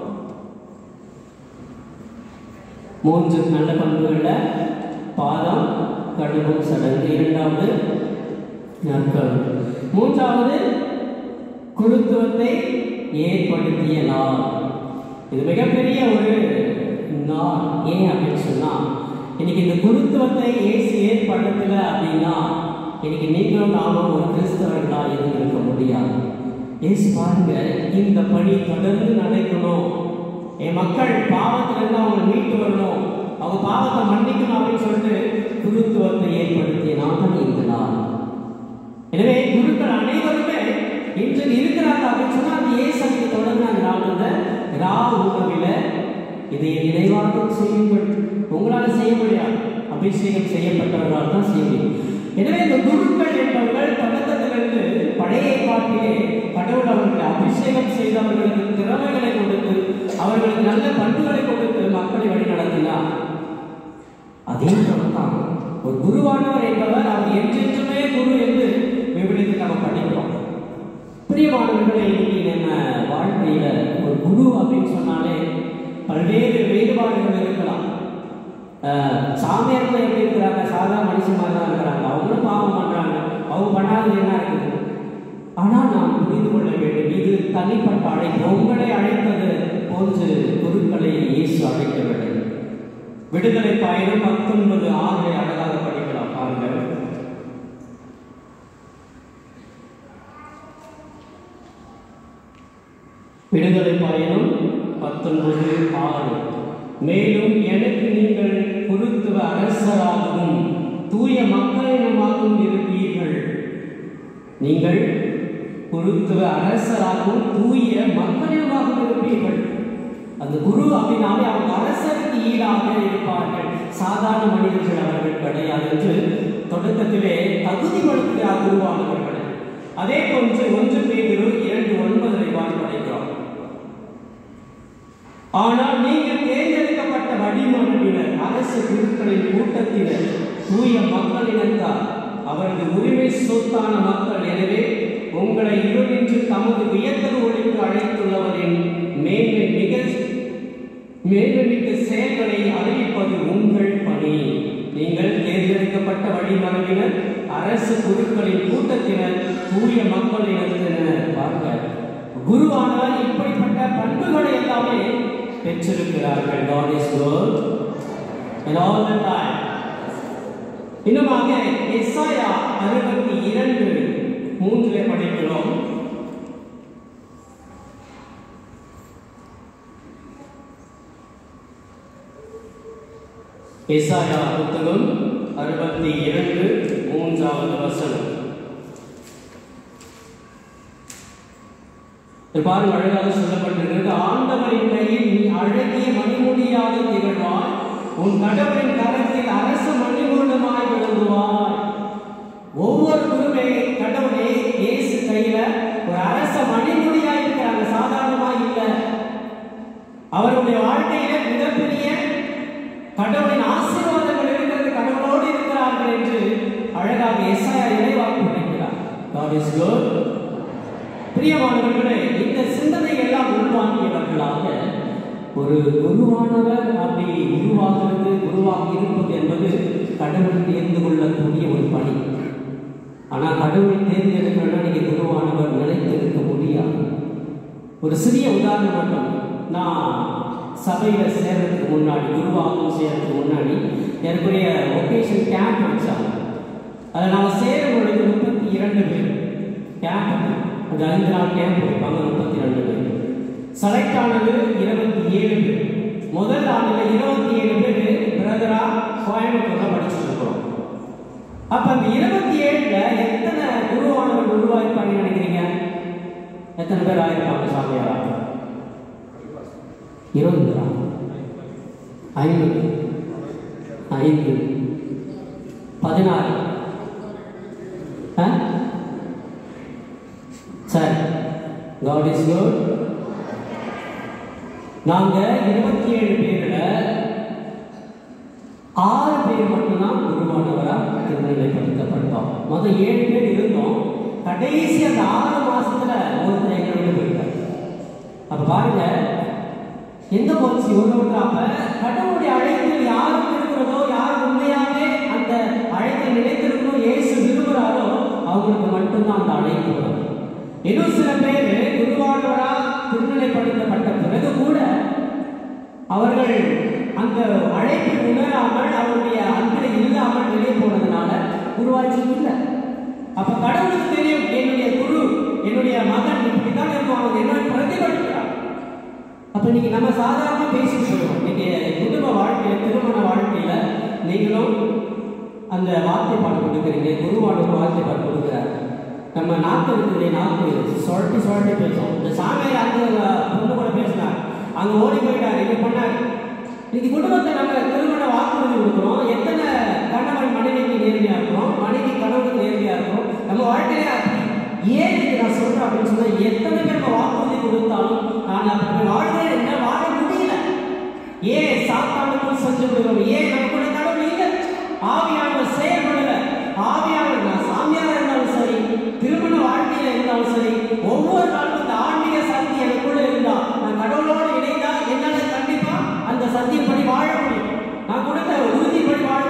3 நல்ல பண்புகள்ல பாதம், கடுகும் சடங்கு. 2வது நற்கருணை. 3வது குருத்துவத்தை ஏற்படுத்திய நாள். இது மிகப்பெரிய ஒரு நாள். ஏன் அப்படின்னு சொன்னா, இன்னைக்கு இந்த குருத்துவத்தை இயேசு ஏற்படுத்தல அப்படின்னா இன்னைக்கு நீங்களும் நானும் ஒரு கிறிஸ்தவர்களா இருந்திருக்க முடியாது. இயேசு பாருங்க, இந்த பணி தொடர்ந்து நடக்கணும், என் மக்கள் பாவத்திலிருந்து அவங்க மீட்டு வரணும், அவங்க பாவத்தை மன்னிக்கணும் அப்படின்னு சொல்லிட்டு குருத்துவத்தை ஏற்படுத்திய நாள் இந்த நாள். எனவே குருக்கள் அனைவருமே இன்று இருக்கிறாங்க அப்படின்னு சொன்னா அந்த இயேசுக்கு தொடர்ந்து அந்த நாள் வந்து ரா உணவில இதை நினைவாக செய்யுங்கள். உங்களால் செய்ய முடியாது, அபிஷேகம் செய்யப்பட்டவர்களால் தான் செய்ய முடியும். எனவே இந்த குருக்கள் என்பவர்கள் தொடக்கத்திலிருந்து பழைய ஏற்பாட்டிலே கடவுள் அவர்களை அபிஷேகம் செய்தவர்களுக்கு திறமைகளை கொடுத்து அவர்களுக்கு நல்ல பண்புகளை கொடுத்து மக்களை வழி நடத்தினார். அதே போலதான் ஒரு குருவானவர் என்பவர் அவர் என்றென்றுமே குரு என்று விவரித்து நம்ம படிக்கிறோம். பிரியமானவர்களை, இன்னைக்கு நம்ம வாழ்க்கையில ஒரு குரு அப்படின்னு சொன்னாலே பல்வேறு சாமியார்கள் எப்படி இருக்கிறாங்க? சாதாரண மனுஷன் மாதிரி தான் இருக்கிறாங்க. அவங்களும் பாவம் பண்ணுறாங்க. அவங்க பண்ணாதது என்ன இருக்குது? ஆனால் நாம் புரிந்து கொள்ள வேண்டும், இது தனிப்பட்ட அழைப்பு. உங்களை அழைப்பது போன்று குருக்களை இயேசு அழைக்கவில்லை. விடுதலை பயணம் 19:6 அழகாக படிக்கலாம் பாருங்கள். விடுதலை பயணம் 19:6. மேலும் எனக்கு நீங்கள் குருத்துவ அரசராகவும் தூய மக்களினமாகவும் இருப்பீர்கள். நீங்கள் குருத்துவ அரசராகவும் தூய மக்களினமாகவும் இருப்பீர்கள். அந்த குரு அப்படின்னாலே அவங்க அரசருக்கு ஈடாக இருப்பார்கள். சாதாரண மனிதர்கள் அவர்கள் கிடையாது என்று தொடக்கத்திலே தகுதிப்படுத்துகிறார் குருவானவர்களை. அதே போன்று 1 பேதுரு 2:9 படிக்கிறோம். ஆனால் நீங்கள் தேர்ந்தெடுக்கப்பட்ட வழிமரபினர், அரசு குருக்களின் கூட்டத்தினர், தூய மக்களினத்தார், அவரது உரிமை சொத்தான மக்கள். எனவே உங்களை இருளின்று தமது வியத்தகு ஒளிக்கு அழைத்துள்ளவரின் மேன்மைமிக்க செயல்களை அறிவிப்பது உங்கள் பணி. நீங்கள் தேர்ந்தெடுக்கப்பட்ட வழிமரபினர், அரசு குருக்களின் கூட்டத்தினர், தூய மக்களினத்தினர். பாருங்கள், குருவானவர் இப்படிப்பட்ட பண்புகளை எல்லாமே பெற்றிருக்கிறார்கள். God is good and all the time. இன்னுமாக எசாயா 62:3 படிக்கிறோம். எசாயா புத்தகம் 62:3 பாருங்கள், அழகாக சொல்லப்பட்டிருக்கிறது. ஆண்டவரின் கையில் நீ அழகிய மணிமுடியாக திகழ்வாய், உன் கடவுளின் கரத்தில் அரச மணிமூலமாய் விளங்குவாய். ஒவ்வொரு குருவே கடவுளே இயேசு கையில ஒரு அரச மணிமுடியாக இருக்கிறாங்க, சாதாரணமாக இல்லை. அவருடைய வாழ்க்கையில மிகப்பெரிய கடவுளின் ஆசீர்வாதங்கள் இருக்கிறது, கடவுளோடு இருக்கிறார்கள் என்று அழகாக எசாயா இறைவாக்கு உரைக்கிறார். God is good. பிரியமானவர்களே, இந்த சிந்தனை எல்லாம் உள்வாங்கியவர்களாக ஒரு குருவானவர் அப்படி உருவாகிறது, குருவாக இருப்பது என்பது கடவுள் தேர்ந்து கொள்ளக்கூடிய ஒரு பணி. ஆனால் கடவுள் தேர்ந்தெடுக்கணும்னா நீங்கள் குருவானவர் நிலைத்திருக்க முடியாது. ஒரு சிறிய உதாரணம் மட்டும். நான் சபையில் சேர்றதுக்கு முன்னாடி, குருவாகவும் சேர்றதுக்கு முன்னாடி எனக்குரிய ஒகேஷன் கேம்ப் வச்சாங்க. அதை நான் சேரும் பொழுது 32 பேர் கேம்ப், அந்த 5 நாள் கேம்ப் வைப்பாங்க. 32 பேர் செலக்ட் ஆனது 27 பேர். முதல் ஆண்டில் 27 பேர் பிரதரா கோயம்புத்தூர்ல படிச்சுட்டு இருக்கிறோம். அப்ப அந்த 27ல எத்தனை குருவானவர் உருவாயிருப்பாங்க நினைக்கிறீங்க? எத்தனை பேர் ஆயிருப்பாங்க சாமியாரா? 20, 5, 16. சரி, God is good. நாங்க 27 பேர்ல 6 பேர் மட்டும்தான் குருவானவரா திருநிலைப்படுத்தப்பட்டோம். முதல் 7 பேர் இருந்தோம். கடைசி அந்த 6 மாசத்துல ஒருத்தர் எங்க விட்டு போயிட்டார். அப்ப பாருங்க எந்த போச்சு ஒன்று. அப்ப கடவுளுடைய அழைப்பில் யாருக்கு இருக்கிறதோ, யார் உண்மையாவே அந்த அழைப்பில் நினைத்திருக்கணும் இயேசு விரும்புகிறாரோ அவங்களுக்கு மட்டும்தான் அந்த அழைப்பு வரும். இன்னும் சில பேர் குருவானவரா திருநிலைப்படுத்தப்பட்ட பிறகு கூட அவர்கள் அந்த அழைப்பை உணராமல், அவருடைய அன்பில் இல்லாமல் வெளியே போனதுனால குருவாட்சி இல்லை. அப்ப கடவுளுக்கு தெரியும், என்னுடைய குரு, என்னுடைய மகன் இப்படித்தான் இருக்கும், அவங்க என்ன பிரதிபலிக்கிறார். அப்ப நீங்க நம்ம சாதாரணமா பேசிட்டு சொல்லுவோம். நீங்க குடும்ப வாழ்க்கையில, திருமண வாழ்க்கையில நீங்களும் அந்த வார்த்தை பாட்டு கொடுக்குறீங்க, குருவானவர் வார்த்தை பாட்டு கொடுக்குறாரு. நம்ம நாக்கு இருக்குது, நாக்கு சொரட்டி சொரட்டி பேசுவோம். இந்த சாமியார் அந்த பொண்ணு கூட பேசினார், அங்க ஓடி போயிட்டார், இங்க பண்ணார். இன்னைக்கு குடும்பத்தை நம்ம திருமண வாக்குறுதி கொடுக்குறோம். எத்தனை கணவன் மனைவிக்கு நேர்மையா இருக்கிறோம், மனைவி கணவனுக்கு நேர்மையா இருக்கிறோம். நம்ம வாழ்க்கையில ஏன் இது நான் சொல்றேன் அப்படின்னு சொன்னா, எத்தனை பேர் நம்ம வாக்குறுதி கொடுத்தாலும் நான் அப்படி வாழ்க்கையில என்ன வாழ முடியல. ஏன் சாத்தானுக்கும் செஞ்சு விடுவோம்? ஏன் நமக்குடைய கடவுள் இல்லை, ஆவியானவர் செயல்படல. ஆவியானவர், நான் சாமியாரா இருந்தாலும் சரி, திருமண வாழ்க்கையில இருந்தாலும் சரி, ஒவ்வொரு நாளும் இந்த ஆன்மீக சக்தி எனக்குள்ள இருந்தா, நான் கடவுளோடு இணைந்தா என்னால கண்டிப்பா அந்த சத்தியப்படி வாழ முடியும். நான் கொடுத்த உறுதிப்படி வாழ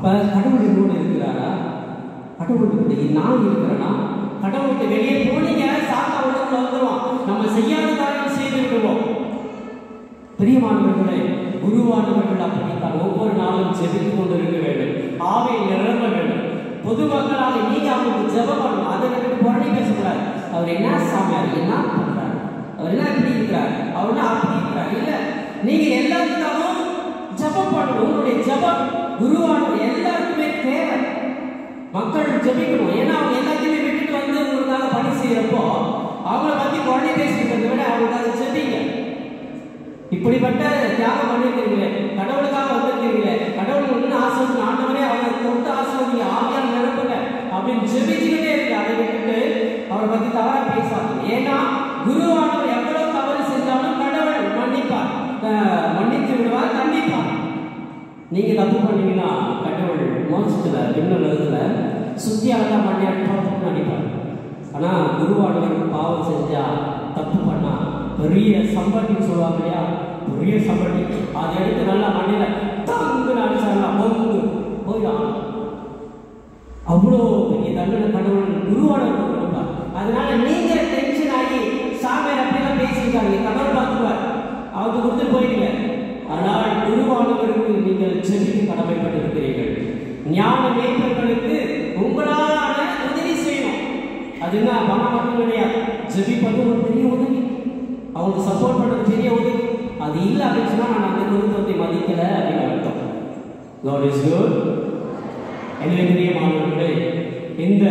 அப்போ கடவுள் என்னோடு இருக்கிறாரா? கடவுளுக்கு நான் இருக்கிறேன்னா? கடவுளுக்கு வெளியே போனீங்க சாத்தா உலகத்தில் வந்துடுவான். நம்ம செய்யாத காரியம் செய்து விடுவோம். பிரியமானவர்களே, குருவானவர்கள் அப்படித்தான் ஒவ்வொரு நாளும் ஜெபித்து கொண்டு இருக்க வேண்டும். ஆவை நிரம்ப வேண்டும். பொதுமக்களாக நீங்க அவங்களுக்கு ஜெபம் பண்ணணும். அதை எனக்கு புரணி பேசக்கூடாது. அவர் என்ன சாமியார், என்ன பண்றாரு, அவர் என்ன இப்படி இருக்கிறார், அவர் என்ன அப்படி இருக்கிறார், இல்ல நீங்க எல்லாத்துக்காகவும் ஜெபம் பண்ணணும். உங்களுடைய ஜெபம் குருவானவர் எல்லாருக்குமே தேவை. மக்கள் ஜெபிக்கணும். ஏன்னா அவங்க எல்லாத்தையுமே விட்டுட்டு வந்து உங்களுக்காக பணி செய்யறப்போ அவங்கள பத்தி புரணி பேசிக்கிறத விட அவங்களுக்காக ஜெபிங்க. இப்படிப்பட்ட தியாகம் பண்ணிருக்கீங்களே, கடவுளுக்காக வந்திருக்கீங்களே, கடவுள் ஒன்று ஆசிரியர் ஆண்டவரே அவரை தொட்டு ஆசிரியர் ஆவியால் நிரப்புங்க அப்படின்னு ஜெபிச்சுக்கிட்டே இருக்கு. அதை விட்டுட்டு அவரை பத்தி தவறா பேசாது. ஏன்னா குருவானவர் எவ்வளவு தவறு செஞ்சாலும் கடவுள் மன்னிப்பார், மன்னித்து விடுவார், கண்டிப்பார். நீங்க தப்பு பண்ணீங்கன்னா கடவுள் மோசத்துல விண்ணுலகத்துல சுத்தியாக மன்னிப்பார் நினைப்பார். ஆனா குருவானவர் பாவம் செஞ்சா தப்பு பண்ணா பெரிய சம்பட்டின்னு சொல்லுவாங்க இல்லையா, பெரிய சம்பட்டி அதை எடுத்து நல்லா மண்ணில தங்கு அடிச்சாங்க போயிடும். அவ்வளோ பெரிய தண்டனை கடவுள் குருவானவர் கொடுப்பார். அதனால நீங்க டென்ஷன் ஆகி சாமியார் அப்படிலாம் பேசியிருக்காங்க, கடவுள் பார்த்துப்பார், அவருக்கு கொடுத்து போயிடுங்க. ஆனால் குருவானவருக்கு நீங்கள் செவிக்கு கடமைப்பட்டிருக்கிறீர்கள். ஞான மேய்ப்பர்களுக்கு உங்களாலான உதவி செய்யணும். அது என்ன பணம் மட்டும் கிடையாது, ஜெபிப்பது ஒரு பெரிய உதவி, அவங்களுக்கு சப்போர்ட் பண்றது பெரிய உதவி. அது இல்லை அப்படின்னு சொன்னா நான் அந்த குருத்துவத்தை மதிக்கல அப்படின்னு அர்த்தம். God is good. எனவே பெரிய மாணவர்களே, இந்த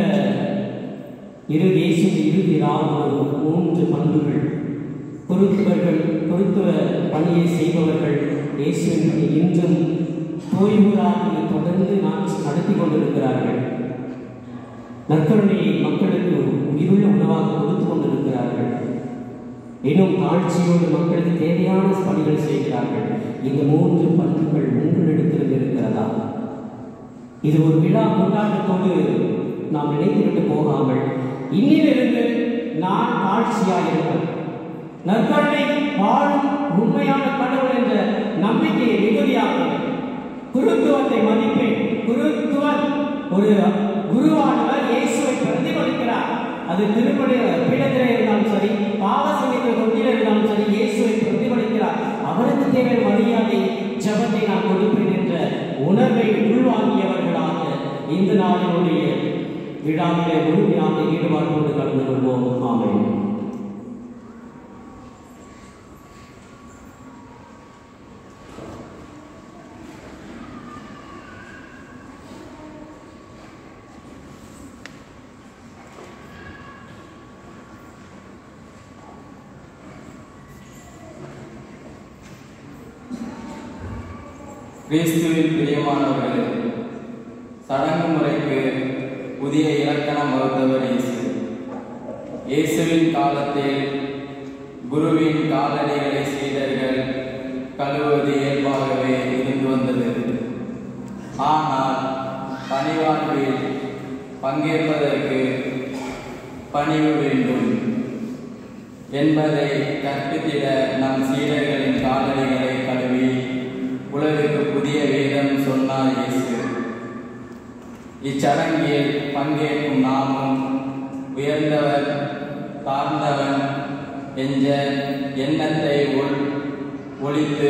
இறுதி ராவுவது 3 பண்புகள். குருத்துவ பணியை செய்பவர்கள் இயேசுவின் பணி இன்றும் ஓய்வுறாக தொடர்ந்து நடத்தி கொண்டிருக்கிறார்கள். நற்கருணையை மக்களுக்கு உயிருள்ள உணவாக கொடுத்து கொண்டிருக்கிறார்கள். இன்னும் தாழ்ச்சியோடு மக்களுக்கு தேவையான பணிகள் செய்கிறார்கள். இந்த 3 பண்புகள் உங்களிடத்தில் இருக்கிறதா? இது ஒரு விழா கொண்டாட்டத்தோடு நாம் நினைத்துவிட்டு போகாமல் இன்னிலிருந்து நான் தாழ்ச்சியாக இருப்பேன், நற்கருணை வாழும் உண்மையான கடவுள் என்ற நம்பிக்கையை மிகுதியாக்குவேன், குருத்துவத்தை மதிப்பேன். குருத்துவன் ஒரு குருவானவர் இயேசுவை பிரதிபலிக்கிறார். அது திருப்பதி பீடத்திலே இருந்தாலும் சரி, பாவசங்கத்தில் கொண்டில் இருந்தாலும் சரி, இயேசுவை பிரதிபலிக்கிறார். அவருக்கு தேவை மரியாதை ஜபத்தை நான் கொடுப்பேன் என்ற உணர்வை உள்வாங்கியவர்களாக இந்த நாளினுடைய விழாவிலே முழுமையாக ஈடுபாடு கொண்டு கலந்து கொள்வோம். ஆமென். கிறிஸ்துவின் பிரியமானவர்களே, சடங்கு முறைக்கு புதிய இலக்கணம் வகுத்தவர் இயேசு. இயேசுவின் காலத்தில் குருவின் காலடிகளை சீடர்கள் கழுவுவது இயல்பாகவே இருந்து வந்தது. ஆனால் பணிவாழ்வில் பங்கேற்பதற்கு பணிவு வேண்டும் என்பதை கற்பித்திட நம் சீடர்களின் காலடிகளை கழுவி உலகுக்கு புதிய வேதம் சொன்னார் இயேசு. இச்சடங்கில் பங்கேற்கும் நாமும் உயர்ந்தவர் தாழ்ந்தவன் என்ற எண்ணத்தை ஒழித்து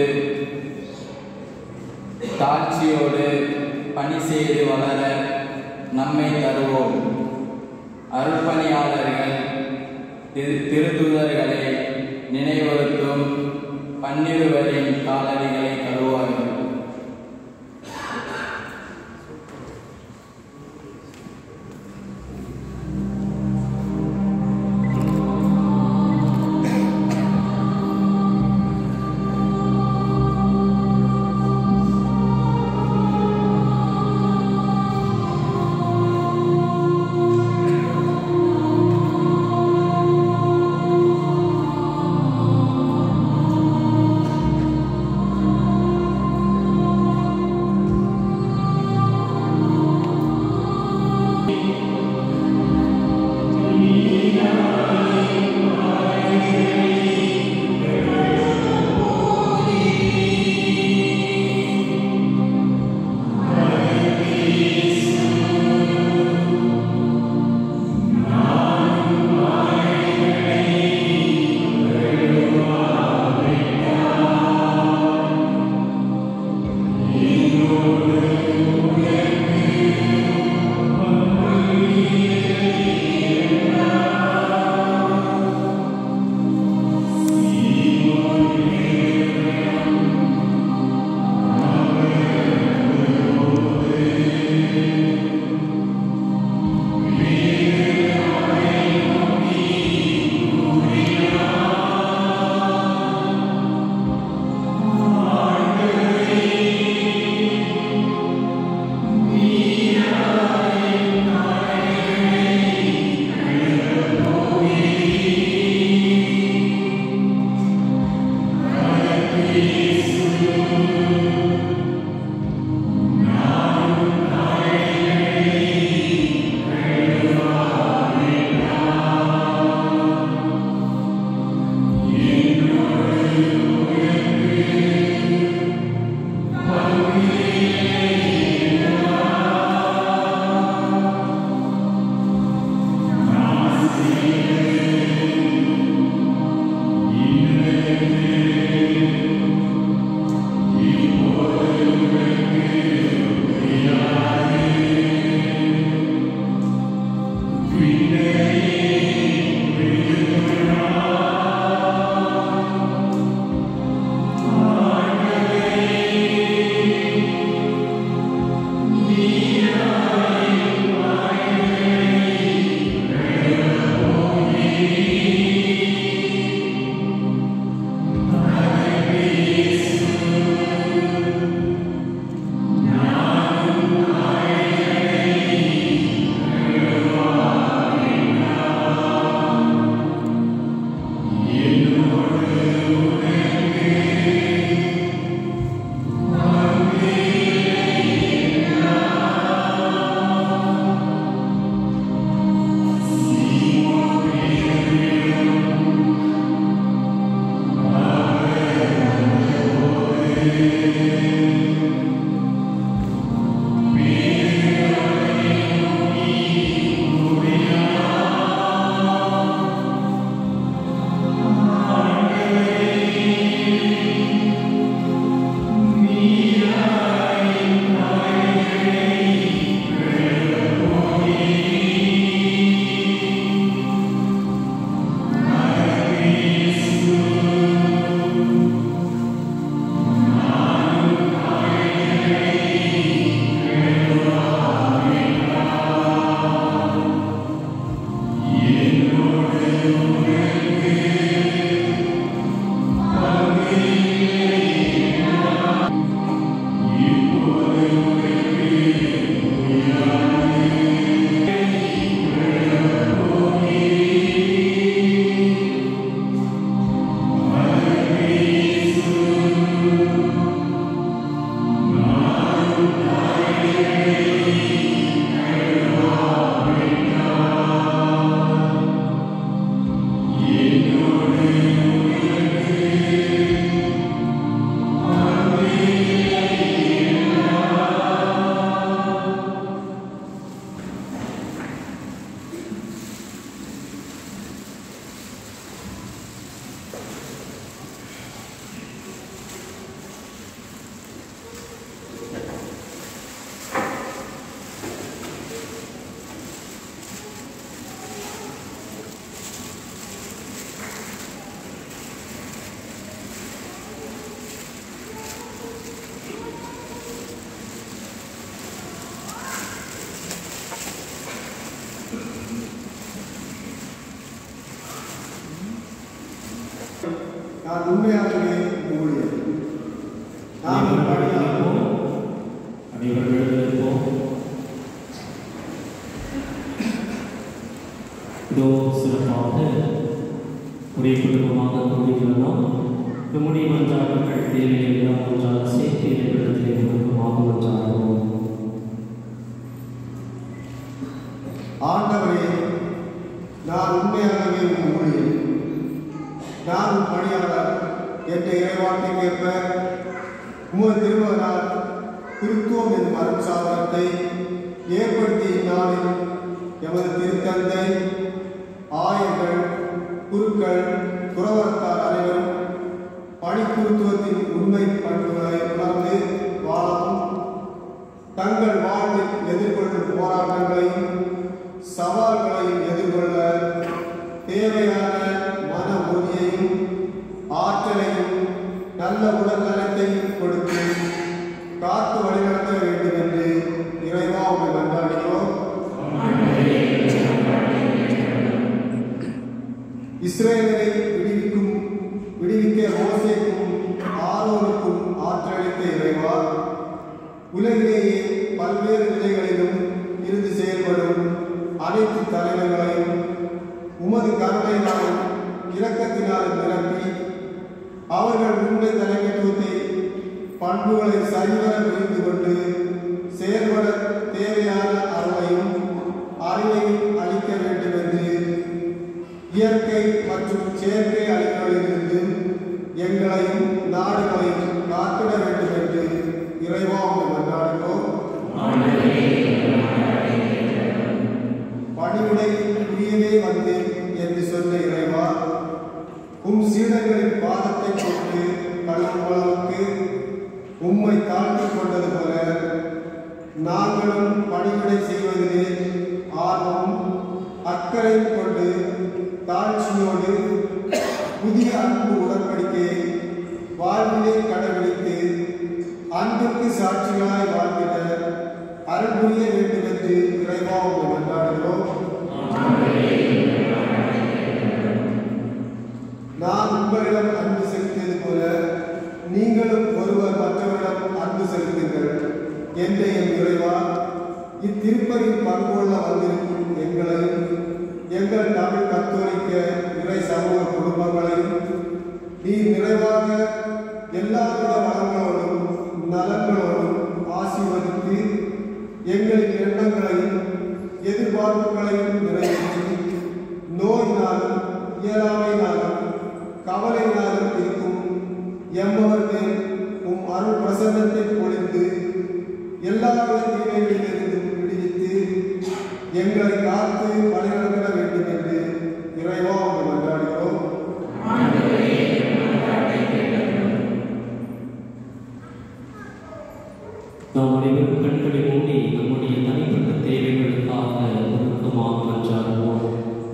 தாட்சியோடு பணி செய்து வளர நம்மை தருவோம். அருள்பணியாளர்கள் திருத்தூதர்களை நினைவுறுத்தும் பன்னிருவரின் காலடிகளை கழுவார்கள். நான் உண்மையாகவே ஊழியர். நான் ஒரு பணியாளர். அனைவரும் எழுந்திருப்போம். இதோ சிறப்பாக ஒரே குடும்பமாக கூடியுள்ளோம். நம்முடைய மன்றாடுகள் தேவையை எல்லாம் ஒன்றாக சேர்த்து இடத்திலே குடும்பமாக மன்றாடுவோம். ஆண்டவரே, நான் உண்மையாகவே ஊழியர். நான் ஒரு பணியாளர் என்ற இறைவார்த்தைக்கு ஏற்ப உமது திருமகனால் கிறிஸ்துவம் என்னும் அருட்சாதனத்தை ஏற்படுத்திய இந்நாளில் எமது திருத்தந்தை, ஆயர்கள், குருக்கள், துறவரத்தார் அனைவரும் பணிக்குருத்துவத்தின் உண்மை பண்புகளை உணர்ந்து வாழவும், தங்கள் வாழ்வில் எதிர்கொள்ளும் போராட்டங்களையும் சவால்களையும் எதிர்கொள்ள தேவையான மன உறுதியையும் ஆற்றலையும் நல்ல உடல் நலத்தையும் கொடுத்து காத்து வழிநடத்த வேண்டும் என்று இறைவா உங்களை மன்றாடுகிறோம். இஸ்ரேலை விடுவிக்க மோசேக்கும் ஆரோனுக்கும் ஆற்றலித்த இறைவா, உலகிலேயே பல்வேறு நிலைகளிலும் இருந்து செயல்படும் அனைத்து தலைவர்களையும் உமது கருணையினாலும் இரக்கத்தினாலும் நிரப்பி அவர்கள் உண்மை தலைமைத்துவத்தை பண்புகளை சரிவர புரிந்து கொண்டு செயல்பட தேவையான அருளையும் அறிவையும் அளிக்க வேண்டும் என்று இயற்கை மற்றும் செயற்கை அழிவுகளிலிருந்து எங்களையும் நாடுகளையும் காத்திட வேண்டும் என்று இறைவா மன்றாடுகிறோம். பணிவுடை புரியவே வந்தேன் என்று சொன்ன இறைவா, உம் சீடர்களின் பாதத்தை கொண்டு கழுவும் அளவுக்கு உம்மை தாழ்த்திக் கொண்டது போல நாங்களும் பணிவிடை செய்வதிலே ஆர்வம் அக்கறையும் கொண்டு தாழ்ச்சியோடு புதிய அன்பு உடன்படிக்கையை வாழ்விலே கடைபிடித்து அன்பிற்கு சாட்சிகளாய் வாழ்ந்திட அருள் புரிய வேண்டும் என்று இறைவா உம்மை மன்றாடுகிறோம். நான் உங்களிடம் அன்பு செலுத்தியது போல நீங்களும் ஒருவர் மற்றவரிடம் அன்பு செலுத்துங்கள் என்ற என் இறைவா, இத்திருப்பதில் பங்கொள்ள வந்திருக்கும் எங்களையும் எங்கள் தமிழ் கத்தோலிக்க இறை சமூக குடும்பங்களையும் நீர் நிறைவாக எல்லாவித வளங்களோடும் நலன்களோடும் ஆசீர்வதித்து எங்களின் எண்ணங்களையும் எதிர்பார்ப்புகளையும் நிறைவேற்றி நோயினாலும் இயலாமையினாலும் கவலையினாலும் இருக்கும் எம்மவர் மேல் உம் அருள் பிரசன்னத்தை பொழிந்து எல்லாவித தீமைகளிலிருந்தும் விடுவித்து எங்களை காத்து வழிநடத்த வேண்டும் என்று இறைவா உம்மை மன்றாடுகிறோம். நாம் அனைவரும் கண்களை மூடி நம்முடைய தனிப்பட்ட தேவைகளுக்காக ஒழுக்கமாக மன்றாடுவோம்.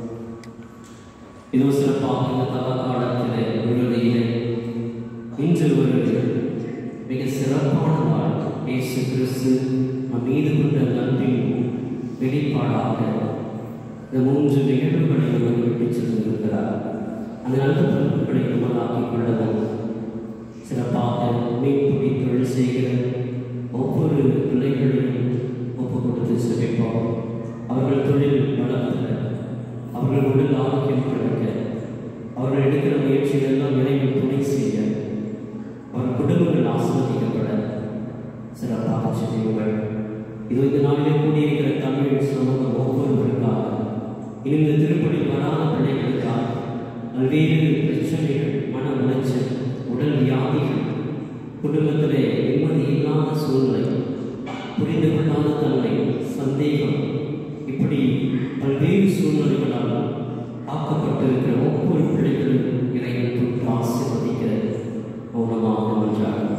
இதோ சிறப்பாக இந்த தவ காலத்தில் விடுதலையிலே இன்று ஒரு மிக சிறப்பான நாள். இயேசு கிறிஸ்து நம் மீது கொண்ட அன்பின் வெளிப்பாடாக இந்த 3 நிகழ்வுகளை நமக்கு விட்டுச் சென்றிருக்கிறார். அந்த நல்ல பண்புகளை நம்மளாக்கிக் கொள்ளவும் சிறப்பாக மீன்பிடி தொழில் செய்கிற ஒவ்வொரு பிள்ளைகளையும் ஒப்பு கொடுத்து சிரிப்போம். அவர்கள் தொழில் வளர்க்க, அவர்கள் உடல் ஆரோக்கியம் கொடுக்க, அவர்கள் எடுக்கிற முயற்சிகள் எல்லாம் விரைவில் துணை செய்ய, அவர் குடும்பங்கள் ஆசீர்வதிக்கப்பட சிறப்பாக செய்யுங்கள். இது இந்த நாளிலே கூடியிருக்கிற தமிழ் சமூகம் ஒவ்வொருவருக்காக, இந்த திருப்பணி வராத பிள்ளைகளுக்காக பல்வேறு பிரச்சனைகள், மன உளைச்சல், உடல் வியாதிகள், குடும்பத்திலே நிம்மதி இல்லாத சூழ்நிலை, புரிந்து கொள்ளாத தன்மை, சந்தேகம், இப்படி பல்வேறு சூழ்நிலைகளால் ஆக்கப்பட்டிருக்கிற ஒவ்வொரு பிள்ளைகளும் இறைவன் ஆசீர்வதிக்க மௌனமாக மன்றாடுவோம்.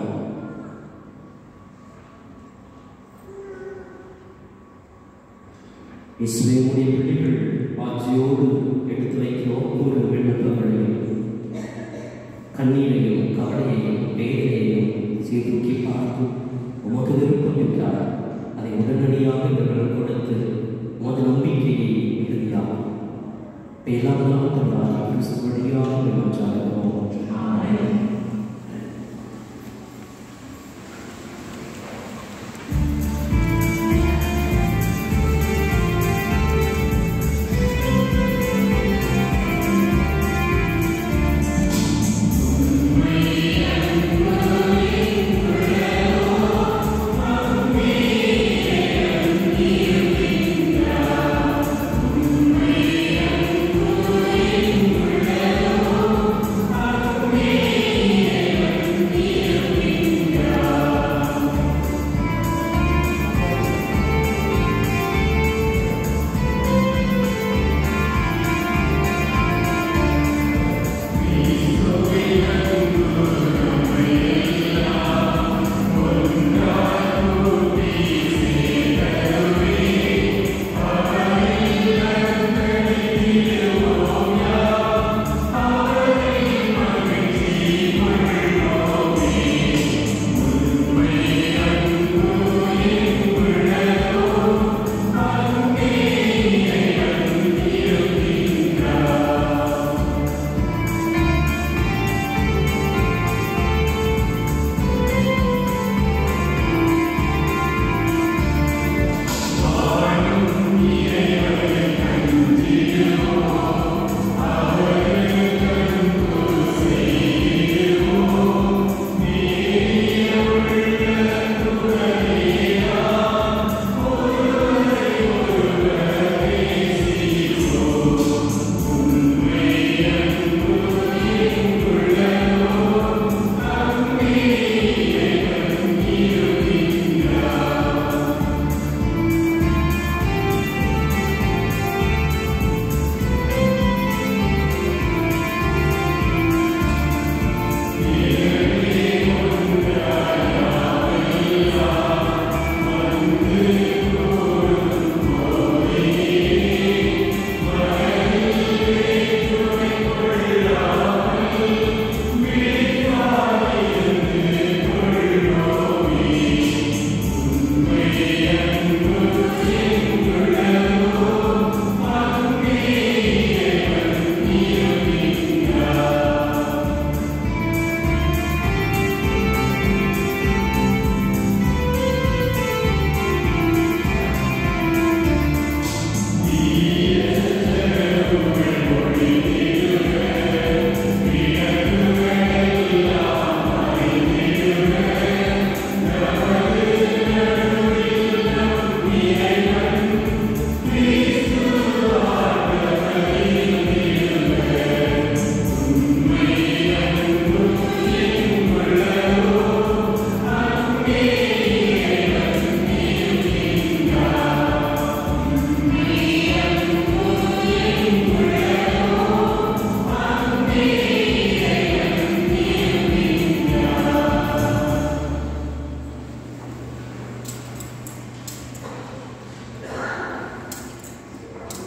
இஸ்ரேலுடைய பிள்ளைகள் ஆட்சியோடு எடுத்து வைக்கிற ஒவ்வொரு விண்ணப்பங்களையும், கண்ணீரையும் கவலையையும் வேதனையையும் சீர்தூக்கி பார்த்து உமக்கு விருப்பம் என்றார் அதை உடனடியாக இவர்கள் கொடுத்து உமது நம்பிக்கையை இறுதியாகும். பேலாதாரர்களால் கிறிஸ்துவடியாக மன்றாடுகிறோம்.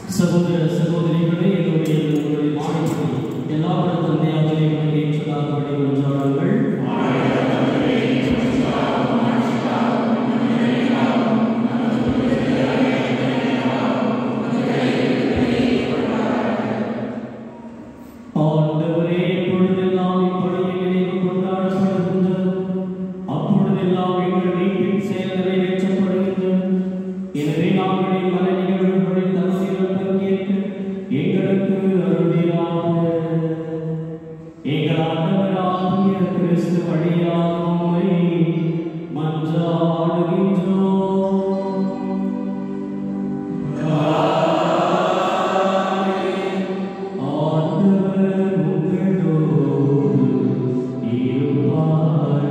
சகோதர சகோதரிகளே, என்னுடைய உங்களுடைய மாணவர்கள் எல்லாரும் தந்தையாக ஏற்றதாக வழிபடுகிறார்கள். ஆண்டவரே, எப்பொழுதெல்லாம் இப்படியை நினைவு கொண்டாடப்படுகின்றது, அப்பொழுதெல்லாம் எங்கள் மீட்பின் செயல் நிறைவேற்றப்படுகின்றது. எனவே நாங்கள் மன நிகழ்வுகளின் தரிசனம் பங்கேற்க எங்களுக்கு அருளினாக. எங்கள் ஆண்டவராகிய கிறிஸ்து வழியாக உம்மை மன்றாடுகின்றோம். ஆண்டவர் உங்களோடு இருப்பாராக.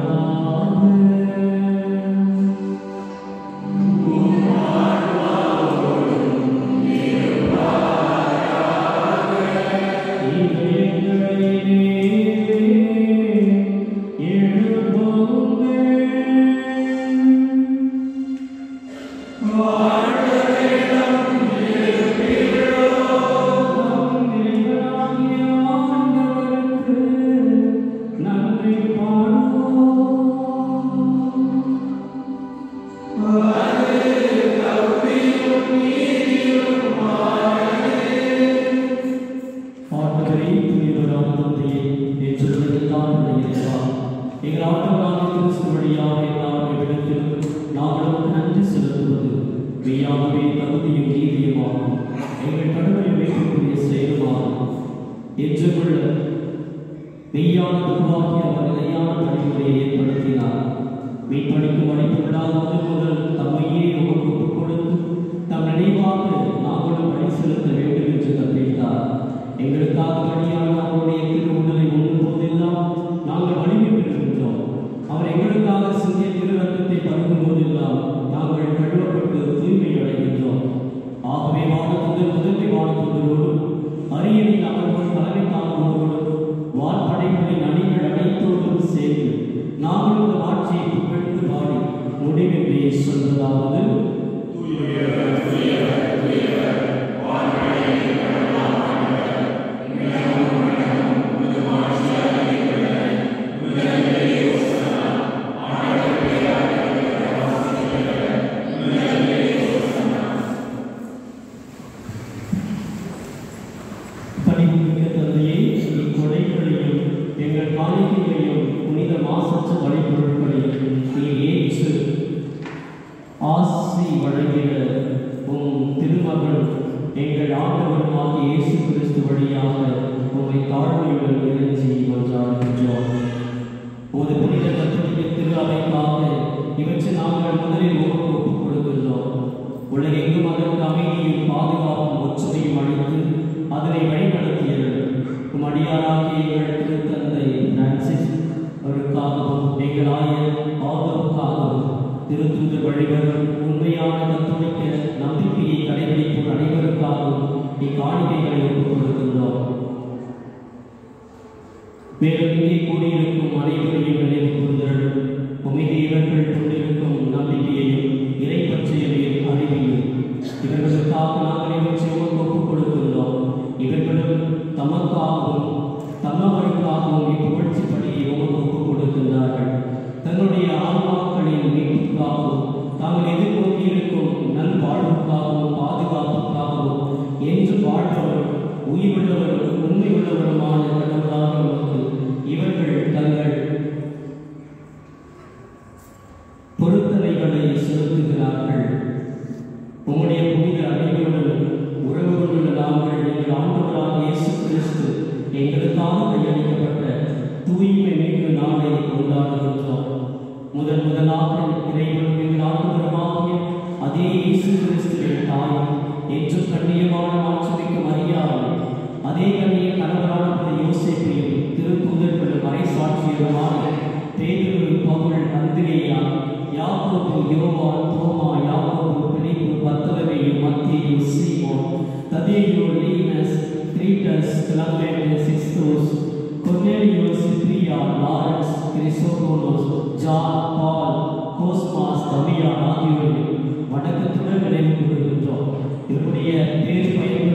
வணக்கத்துடன் நினைவு கூறுகின்றோம். இவருடைய பேர் பயன்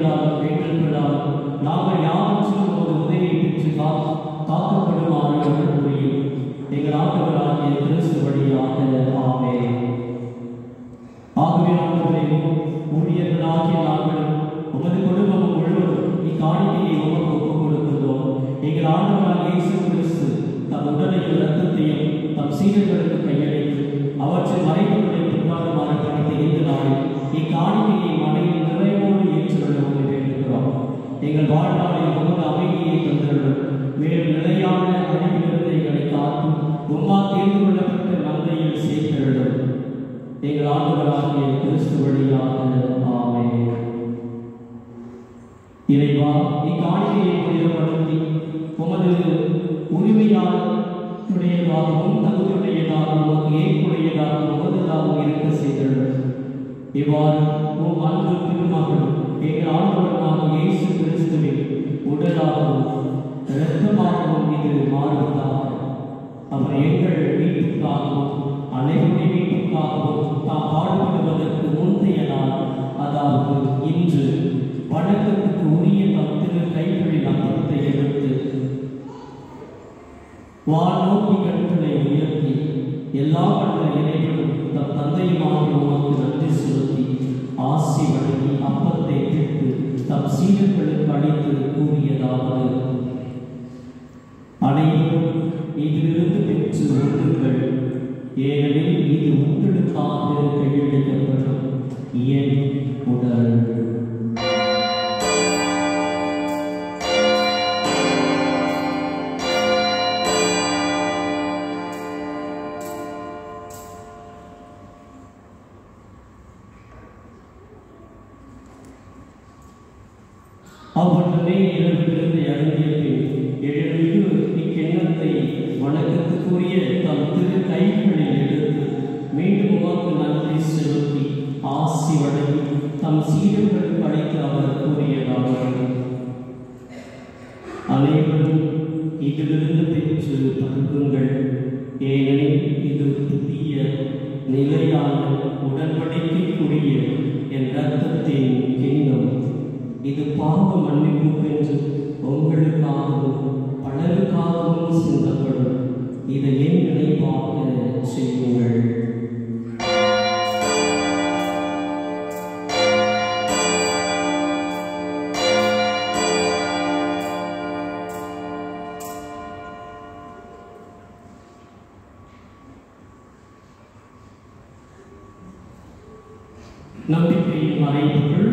நாங்கள் யாவற்றிலும் ஒரு உதவியை பெற்று காக்கப்படுமாறு அருள் புரியும். எங்கள் ஆண்டவராகிய கிறிஸ்து வழியாக ஆமென். ஆகவே ஆண்டவரே, ஊழியர்களாகிய நாங்கள் உமது குடும்பம் முழுவதும் இக்காணிக்கையை உமக்கு ஒப்புக் கொடுக்கிறோம். எங்கள் ஆண்டவராகிய இயேசு கிறிஸ்து தம் உடலையும் இரத்தத்தையும் தம் சீடர்களுக்கு கையளித்து அவற்றை மறைவுகளை பின்வாங்குமாறு பணித்த இந்த நாளில் இக்காணிக்கையை மனையில் நிறைவோடு ஏற்றுள்ள உண்மை வேண்டுகிறோம். எங்கள் வாழ்நாளில் உமது அமைதியை தந்தருளும். மேலும் நிலையான அறிவிலிருந்து எங்களை காத்து உம்மால் தேர்ந்து கொள்ளப்பட்ட மந்தையில் சேர்த்தருளும். எங்கள் ஆண்டவராகிய கிறிஸ்து வழியாக ஆமென். இறைவா, இக்காணிக்கையை புனிதப்படுத்தி உமது உரிமையாளருடையதாகவும் தகுதியுடையதாகவும் உமக்கு ஏற்புடையதாகவும் உமதுதாகவும் இருக்க செய்தருளும். இவ்வாறு உம் அன்பு திருமகன் எங்கள் ஆண்டவராகிய இயேசு கிறிஸ்துவின் உடலாகவும் இரத்தமாகவும் இது மாறுவதாக. அவர் எங்கள் மீட்புக்காகவும் அனைவருடைய மீட்புக்காகவும் தாம் பாடுபடுவதற்கு முந்தைய நாள், அதாவது இன்று, வணக்கத்துக்கு உரிய தம் திரு கைகளில் அப்பத்தை எடுத்து வானோக்கி கண்களை உயர்த்தி எல்லா வல்ல இறைவனும் தம் தந்தையுமாக உமக்கு நன்றி செலுத்தி ஆசி வழங்கி அப்பத்தை பெற்று தம் சீடர்களுக்கு அளித்து கூறியதாவது: அனைவரும் இதிலிருந்து பெற்று உண்ணுங்கள், ஏனெனில் இது உங்களுக்காக கையளிக்கப்படும் என் உடல். அவ்வளவே இரவு விருந்தை அருந்திய பின் எழுந்து இக்கிண்ணத்தை வணக்கத்துக்குரிய தம் திரு கைகளில் எடுத்து மீண்டும் உமக்கு நன்றி செலுத்தி ஆசி வழங்கி தம் சீடர்களுக்கு அழைத்து அவர் கூறியதாவது: அனைவரும் இதிலிருந்து பெற்று பருகுங்கள், ஏனெனில் இது புதிய நிலையான உடன்படிக்கைக்குரிய என் இரத்தத்தின் கிண்ணம். இது பாவ மன்னிப்புக்கென்று உங்களுக்காகவும் பலருக்காகவும் சிந்தப்படும். இதை என் நினைவாக செய்யுங்கள். நம்பிக்கையின் மறைவுகள்.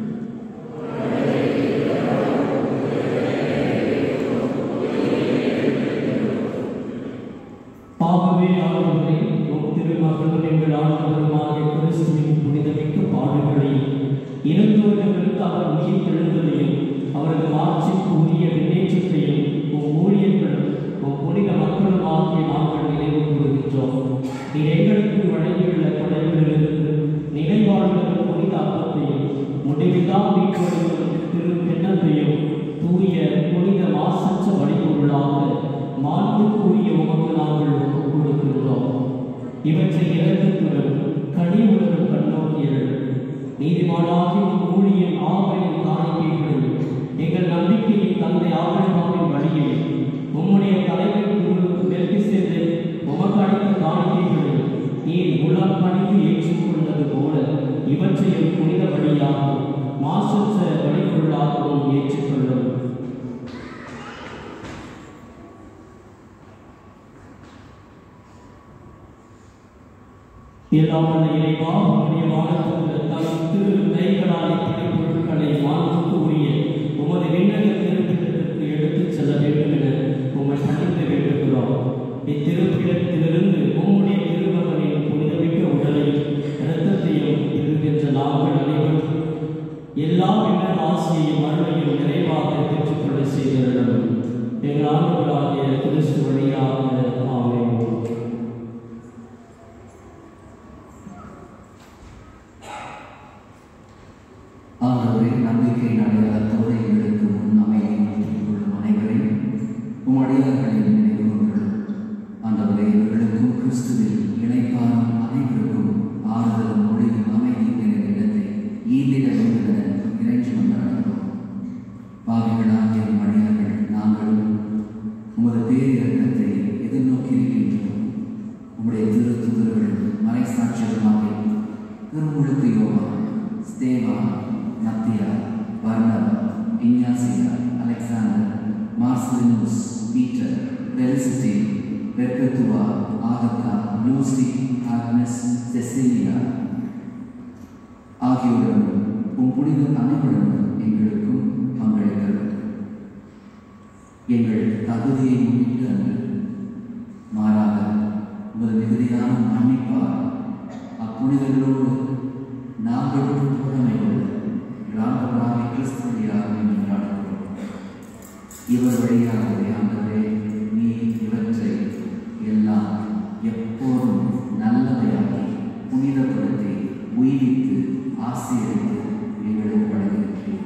ஆகவே ஆண்டவரே, உம் திருமகனும் எங்கள் ஆண்டவருமாகிய கிறிஸ்துவின் புனிதமிக்க பாடுகளையும் இறந்தவர்களுக்கு அவர் உயிர் தெழுந்ததையும் அவரது மாட்சிக்கு உரிய முன்னேற்றத்தையும் உம் ஊழியர்களும் உம் புனித மக்களும் ஆகிய நாங்கள் நினைவு கூறுகின்றோம். நீ எங்களுக்கு வழங்கியுள்ள கொடைகளிலிருந்து நினைவாழ்வுகளும் புனித அப்பத்தையும் முடிவில்லா மீட்புகளும் திரு பெண்ணத்தையும் தூய புனித மாசற்ற வழிபொருளாக மாண்புக்குரிய உமக்கு நாங்கள் ஒப்புக் கொடுக்கின்றோம். இவற்றை இரக்கத்துடன் கனிவுடன் கண்ணோக்கியல் நீதிமானாகிய ஊழியின் ஆவலின் காணிக்கைகளில் எங்கள் நம்பிக்கையின் தந்தை ஆபிரகாமின் வழியில் உம்முடைய தலைவர் குரு மெல்கிசேதேக்கு உமக்கு அளித்த காணிக்கைகளில் நீர் உலகம் பணிந்து ஏற்றுக்கொண்டது போல இவற்றையும் புனித வழியாகவும் மாசற்ற வழிபொருளாகவும் ஏற்றுக்கொள்ளும். எல்லாமல்ல இறைவா, உம்முடைய வானத்துக்கு தம் திரு கைகளால் இப்படி பொருட்களை மாண்புக்கு உரிய உமது விண்ணக திருப்பிடத்திற்கு எடுத்துச் செல்ல வேண்டும் என உம்மை பணிந்து வேண்டுகிறோம். இத்திருப்பிடத்திலிருந்து உம்முடைய திருமகனின் புனிதமிக்க உடலையும் இரத்தத்தையும் பெறுகின்ற நாங்கள் அனைவரும் எல்லா விண்ணக ஆசையையும் அருளையும் நிறைவாக பெற்றுக்கொள்ள செய்கிறோம். எங்கள் ஆண்டவராகிய கிறிஸ்து வழியாக ஆமென். ஆகவே நம்பிக்கையின் அடையாளத்தோடு எங்களுக்கு முன் அமைதியை பெற்றுக் கொள்ளும் அனைவரையும் உம்மடியார்களின் நினைவு கொள்ளும். ஆண்டவரே, இவர்களுக்கும் கிறிஸ்துவில் இணைப்பாரும் அனைவருக்கும் ஆறுதலும் மொழியும் அமைதியும் என்ற இடத்தை ஈந்திட வேண்டும் என இறைஞ்சி கொண்டாடுகிறோம். லூசி, ஆக்னஸ், செசிலியா ஆகியோருடன் உம் புனித அனைவருடன் எங்களுக்கும் பங்களிக்கிறது. எங்கள் தகுதியை முன்னிட்டு அன்று, மாறாக உமது மிகுதியான மன்னிப்பார் அப்புனிதர்களோடு நாங்களும் தோழமையோடு ராமராவை கிறிஸ்துவடியாக கொண்டாடுகிறோம். இவர் வழியாக ஆண்டவரே, நீ இவற்றை எல்லாம் எப்போதும் நல்லவையாகி புனிதப்படுத்தி உயிரித்து ஆசீர்வதித்து எங்களுக்கு வழங்குகின்றேன்.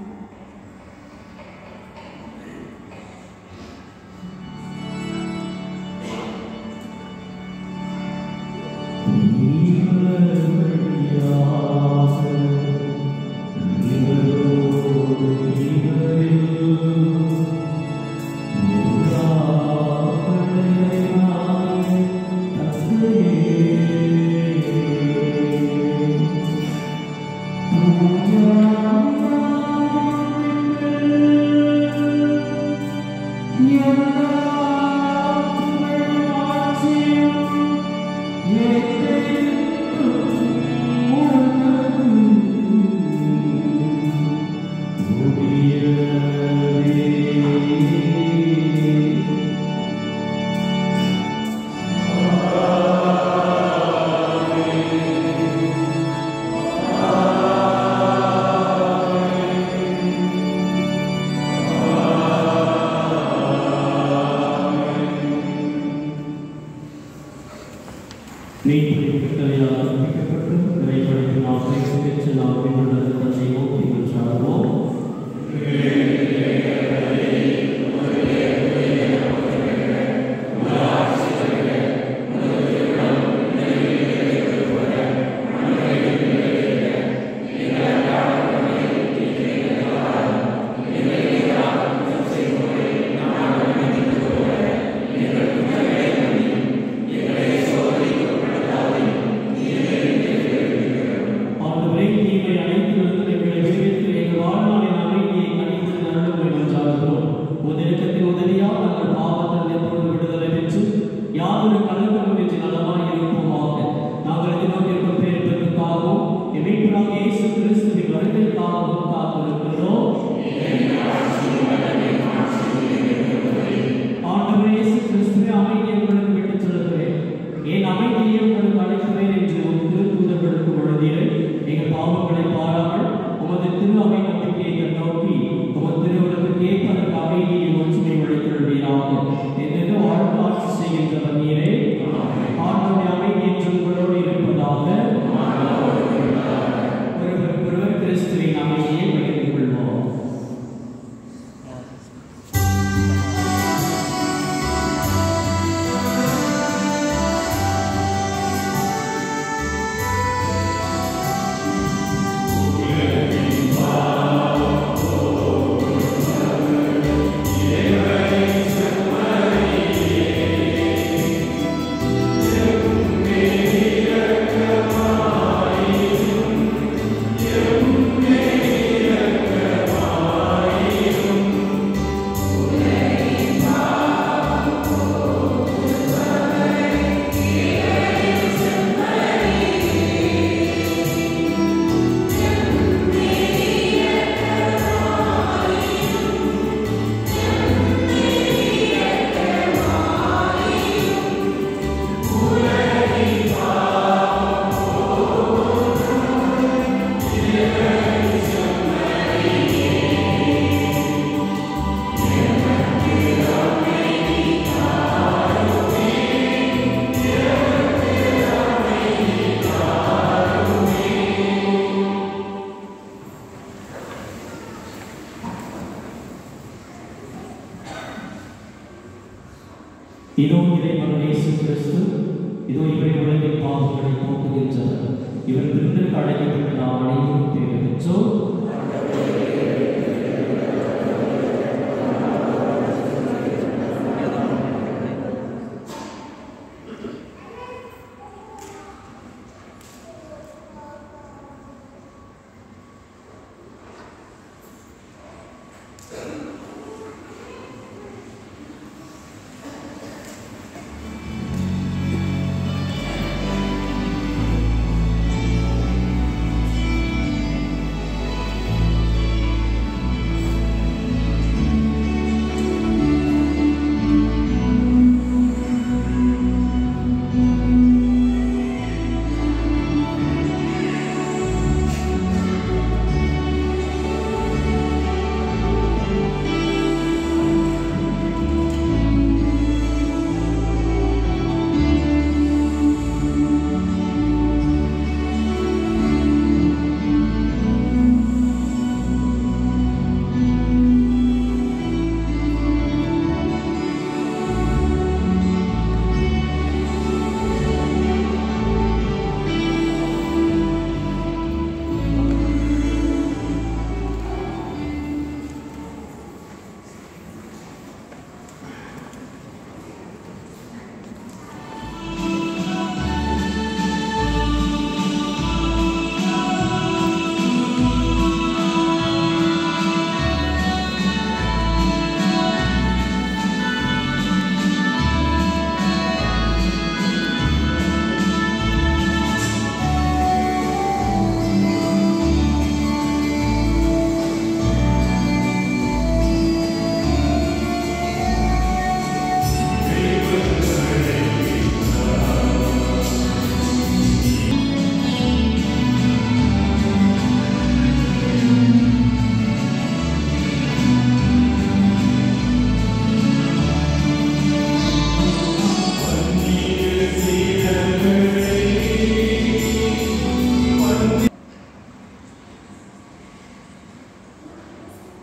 இதோ இறைமகன் இயேசு கிறிஸ்து, இதோ இவரை உலகின் பாவங்களை போக்குகின்றவர். இவர் விருந்திற்கு அழைக்கப்பட்ட நாம் அனைவரும் பேறு பெற்றோர்.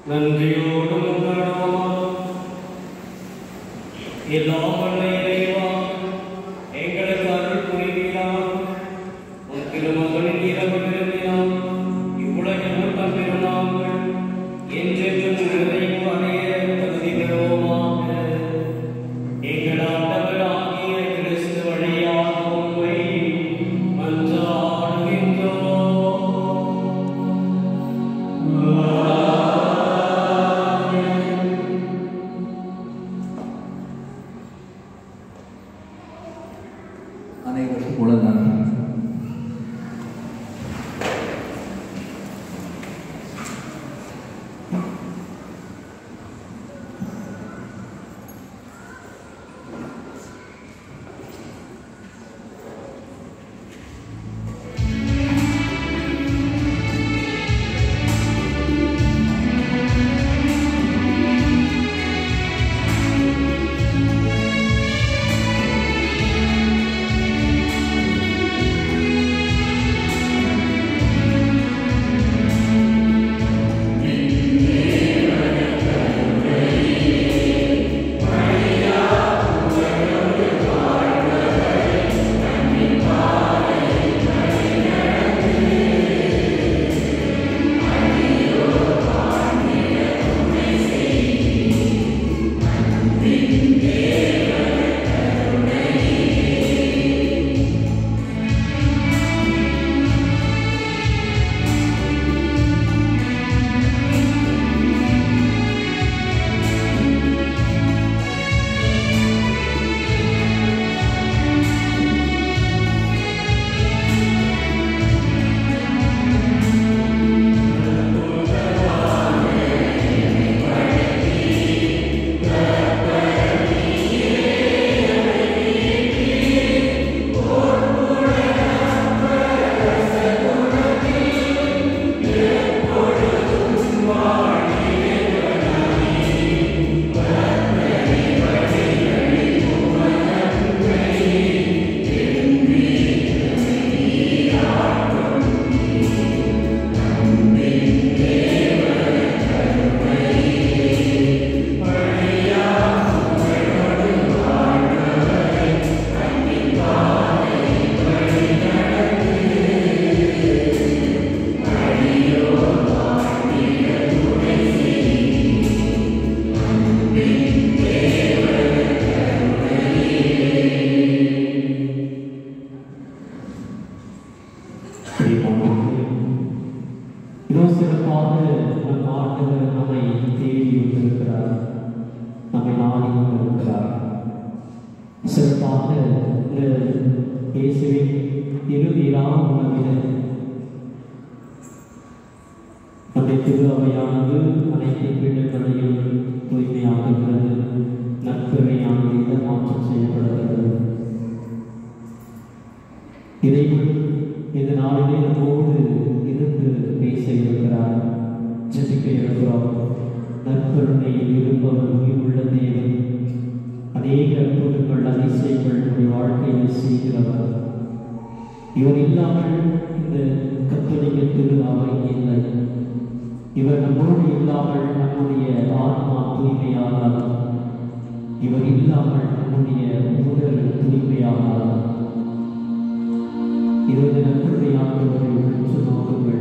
நன்றியோடு கொண்டாடுவோமா. எல்லாம் வல்ல இறைவா, எங்களுக்கு அருள் புரிவீராக. உன் திருமகனின் இரவு விரும்பினால் இவ்வுலகில் ஊட்டம் பெறும் நாங்கள் என்றென்றும் நிறைவு அடைய தகுதி பெறுவோமாக. எங்கள் ஆண்டவராகிய கிறிஸ்து வழியாக உம்மை மன்றாடுகின்றோம். அனைவரும் உலகம் திருவையானது அனைத்து பீடங்களையும் தூய்மையாக்குகிறது. நற்கரையானது இடமாற்றம் செய்யப்படுகிறது. இறைவன் இந்த நாளிலே நம்மோடு இருந்து பேச இருக்கிறார். ஜெபிக்க இருக்கிறோம். நற்கருணையில் இருப்பவர் உயிருள்ள தேவன். அநேக அற்புதங்கள் அதிசயங்கள் நம்முடைய வாழ்க்கையில் செய்கிறவர். இவர் இல்லாமல் இந்த கத்தோலிக்க திரு அவை இல்லை. இவர் நம்மோடு இல்லாமல் நம்முடைய ஆன்மா தூய்மையாகாது. இவர் இல்லாமல் நம்முடைய உடல் தூய்மையாகாது. இருபது நற்கருணை ஆண்டவரை உற்று நோக்குங்கள்.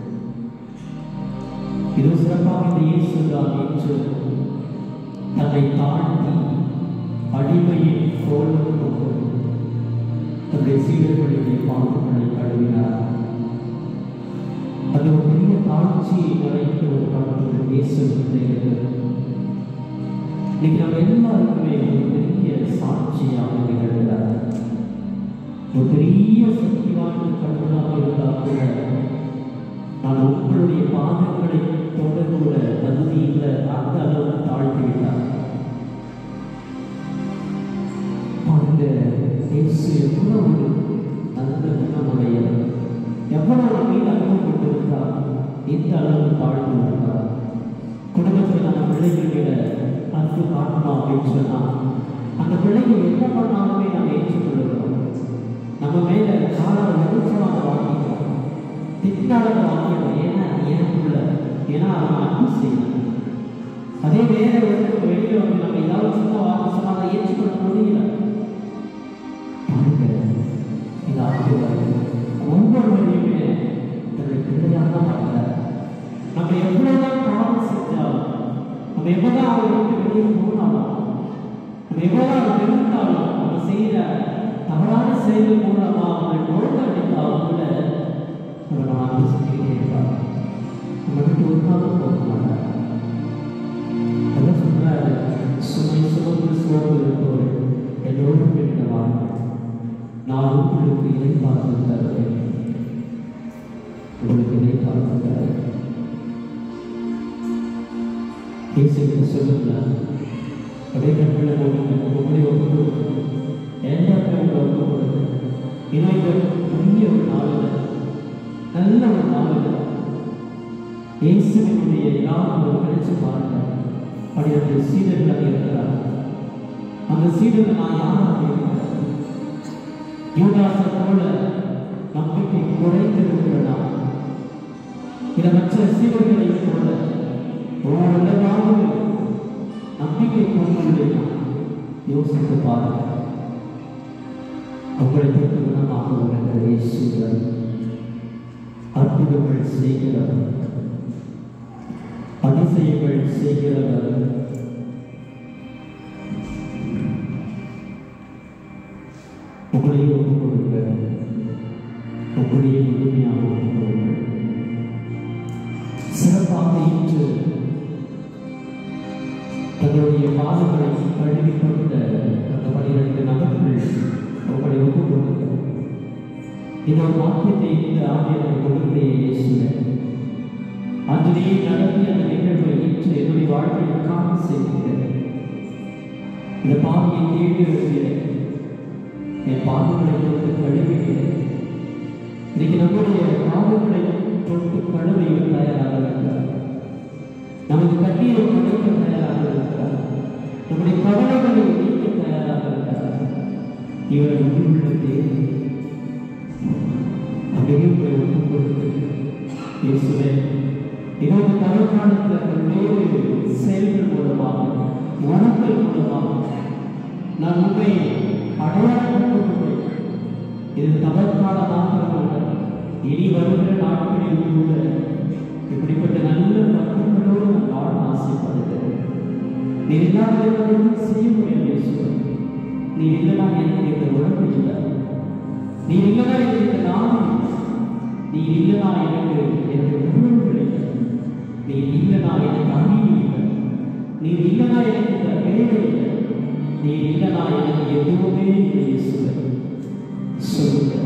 இது சிறப்பாக இந்த இயேசுதான் என்று தன்னை தாழ்த்தி அடிமையை கோலம் கொண்டு தன்னுடைய சீடர்களுடைய பாவங்களை கழுவினார். அது ஒரு பெரிய தாழ்ச்சியை மறைத்து ஒரு பண்பு இயேசுவிலே இருக்கிறது. இன்னைக்கு நம்ம எல்லாருக்குமே ஒரு பெரிய சாட்சியாக நிகழ்கிறார். ஒரு பெரிய சக்தி வாய்ந்த கடவுளாக இருந்தால் கூட நான் உங்களுடைய பாதங்களை தொடக்கூட தகுதி இல்லை, அந்த அளவுக்கு தாழ்த்திவிட்டார். அந்த இயேசு எவ்வளவு நல்ல குணமுடையவர், எவ்வளவு மீது அன்பு கொண்டிருந்தார், இந்த அளவு தாழ்ந்து விட்டார். குடும்பத்தில் நம்ம பிள்ளைகள் விட அன்பு காட்டணும் அப்படின்னு சொன்னால் அந்த பிள்ளைகள் என்ன பண்ணாலுமே நம்ம ஏற்றுக்கொள்கிறோம். நம்ம மேலே காலால் எதிர்ப்பாக வாங்கிக்கிறோம், திட்டாளர் வாங்கிக்கிறோம். ஏன்னா எனக்குள்ள, ஏன்னா அவன் அன்பு செய்யணும். அதே வேற வந்து வெளியில வந்து நம்ம ஏதாவது சின்ன வார்த்தை சொன்னா அதை ஏற்றுக்கொள்ள முடியல. பாருங்க, இந்த ஆண்டவர் ஒவ்வொரு வழியுமே தன்னுடைய பிள்ளையாக தான் பார்க்கிறார். நம்ம எவ்வளவுதான் பாவம் செஞ்சாலும், நம்ம எவ்வளவுதான் அவரை விட்டு வெளியே போனாலும், நம்ம எவ்வளவுதான் வெறுத்தாலும், நம்ம செய்யற தவறான செயல் மூலமா அவங்களை நோக்க அடித்தாலும் கூட நம்ம அன்பு செஞ்சுக்கிட்டே இருப்பாங்க. நம்ம விட்டு ஒரு நாளும் போக மாட்டாங்க. அதான் சொல்றாரு, சுமை சுமந்து சோர்வு இருப்பவர்கள் எல்லோரும் விடுவாங்க, நான் உங்களுக்கு இதை பார்த்து தருவேன், உங்களுக்கு இதை பார்த்து தருவேன். பேசிக்கிட்டு சொல்லுங்க, அப்படியே கண்களை உங்களுடைய ஒப்பு கொடுக்கணும், எல்லாருமே உங்களை ஒப்பு கொடுக்கணும். இன்னொரு பெரிய ஒரு நாளில், நல்ல ஒரு நாளில் இயேசுவினுடைய எல்லாரும் நினைச்சு பாருங்க. அப்படி சீடர்கள் இருக்கிறார். அந்த சீடர்கள் நான் யாராக இருக்கிறேன்? யூதாசை போல நம்பிக்கை குறைந்திருக்கிறதா? இதை மற்ற சீடர்களை போல ஓரளவாவது நம்பிக்கை கொண்டுள்ளா? யோசித்து பாருங்க. உங்களை தொட்டு குணமாக வருகிற இயேசுவர் அற்புதங்கள் செய்கிறவர், அதிசயங்கள் செய்கிறவர். உங்களையே ஒப்புக் கொடுக்க, உங்களையே முழுமையாக ஒப்புக் கொடுக்க, சிறப்பாக இன்று தங்களுடைய பாதங்களை கழுவி கொண்ட அந்த 12 நபர்கள் உங்களை ஒப்புக் கொடுக்க, இந்த வாக்கியத்தை இந்த ஆண்டியர்கள் கொடுத்தே இயேசுவர் அன்றையே நடத்திய அந்த நிகழ்வை இன்று என்னுடைய வாழ்க்கையில் காண செய்கிறேன். இந்த பாவியை தேடி வருகிறேன், என் பாவங்களை தொட்டு கழுவுகிறேன். இன்னைக்கு நம்முடைய பாவங்களை தொட்டு கழுவிய தயாராக இருக்கிறார். நமது கண்ணீரை துடைக்க தயாராக இருக்கிறார். நம்முடைய கவலைகளை நீக்க தயாராக இருக்கிறார். இவர் உள்ள தேவை அப்படியே உங்களை ஒப்புக் கொடுத்து, இயேசுவே, இருபது தவறுக்காலத்தில் பல்வேறு செயல்கள் மூலமாக, உணவுகள் மூலமாக நான் உண்மை அடையாளப்படுத்தப்பட்டேன். இது தவறுக்கால மாத்திரமல்ல, இனி வருகிற நாட்களில் கூட இப்படிப்பட்ட நல்ல பக்தர்களோடு நான் வாழ ஆசைப்படுகிறேன். நீ இல்லாத செய்ய முடியாது. நீ இல்லைனா எனக்கு இந்த உடம்பு இல்லை, நீ இல்லைனா எனக்கு இந்த நாடு இல்லை, நீ இல்லைனா எனக்கு உணவுகள் இல்லை, நீ இல்லைனா எனக்கு அறிவு இல்லை, நீ இல்லைனா எனக்கு இந்த வேலை இல்லை, நீ இல்லைனா எனக்கு எதுவுமே இல்லை. சொல்லுங்க,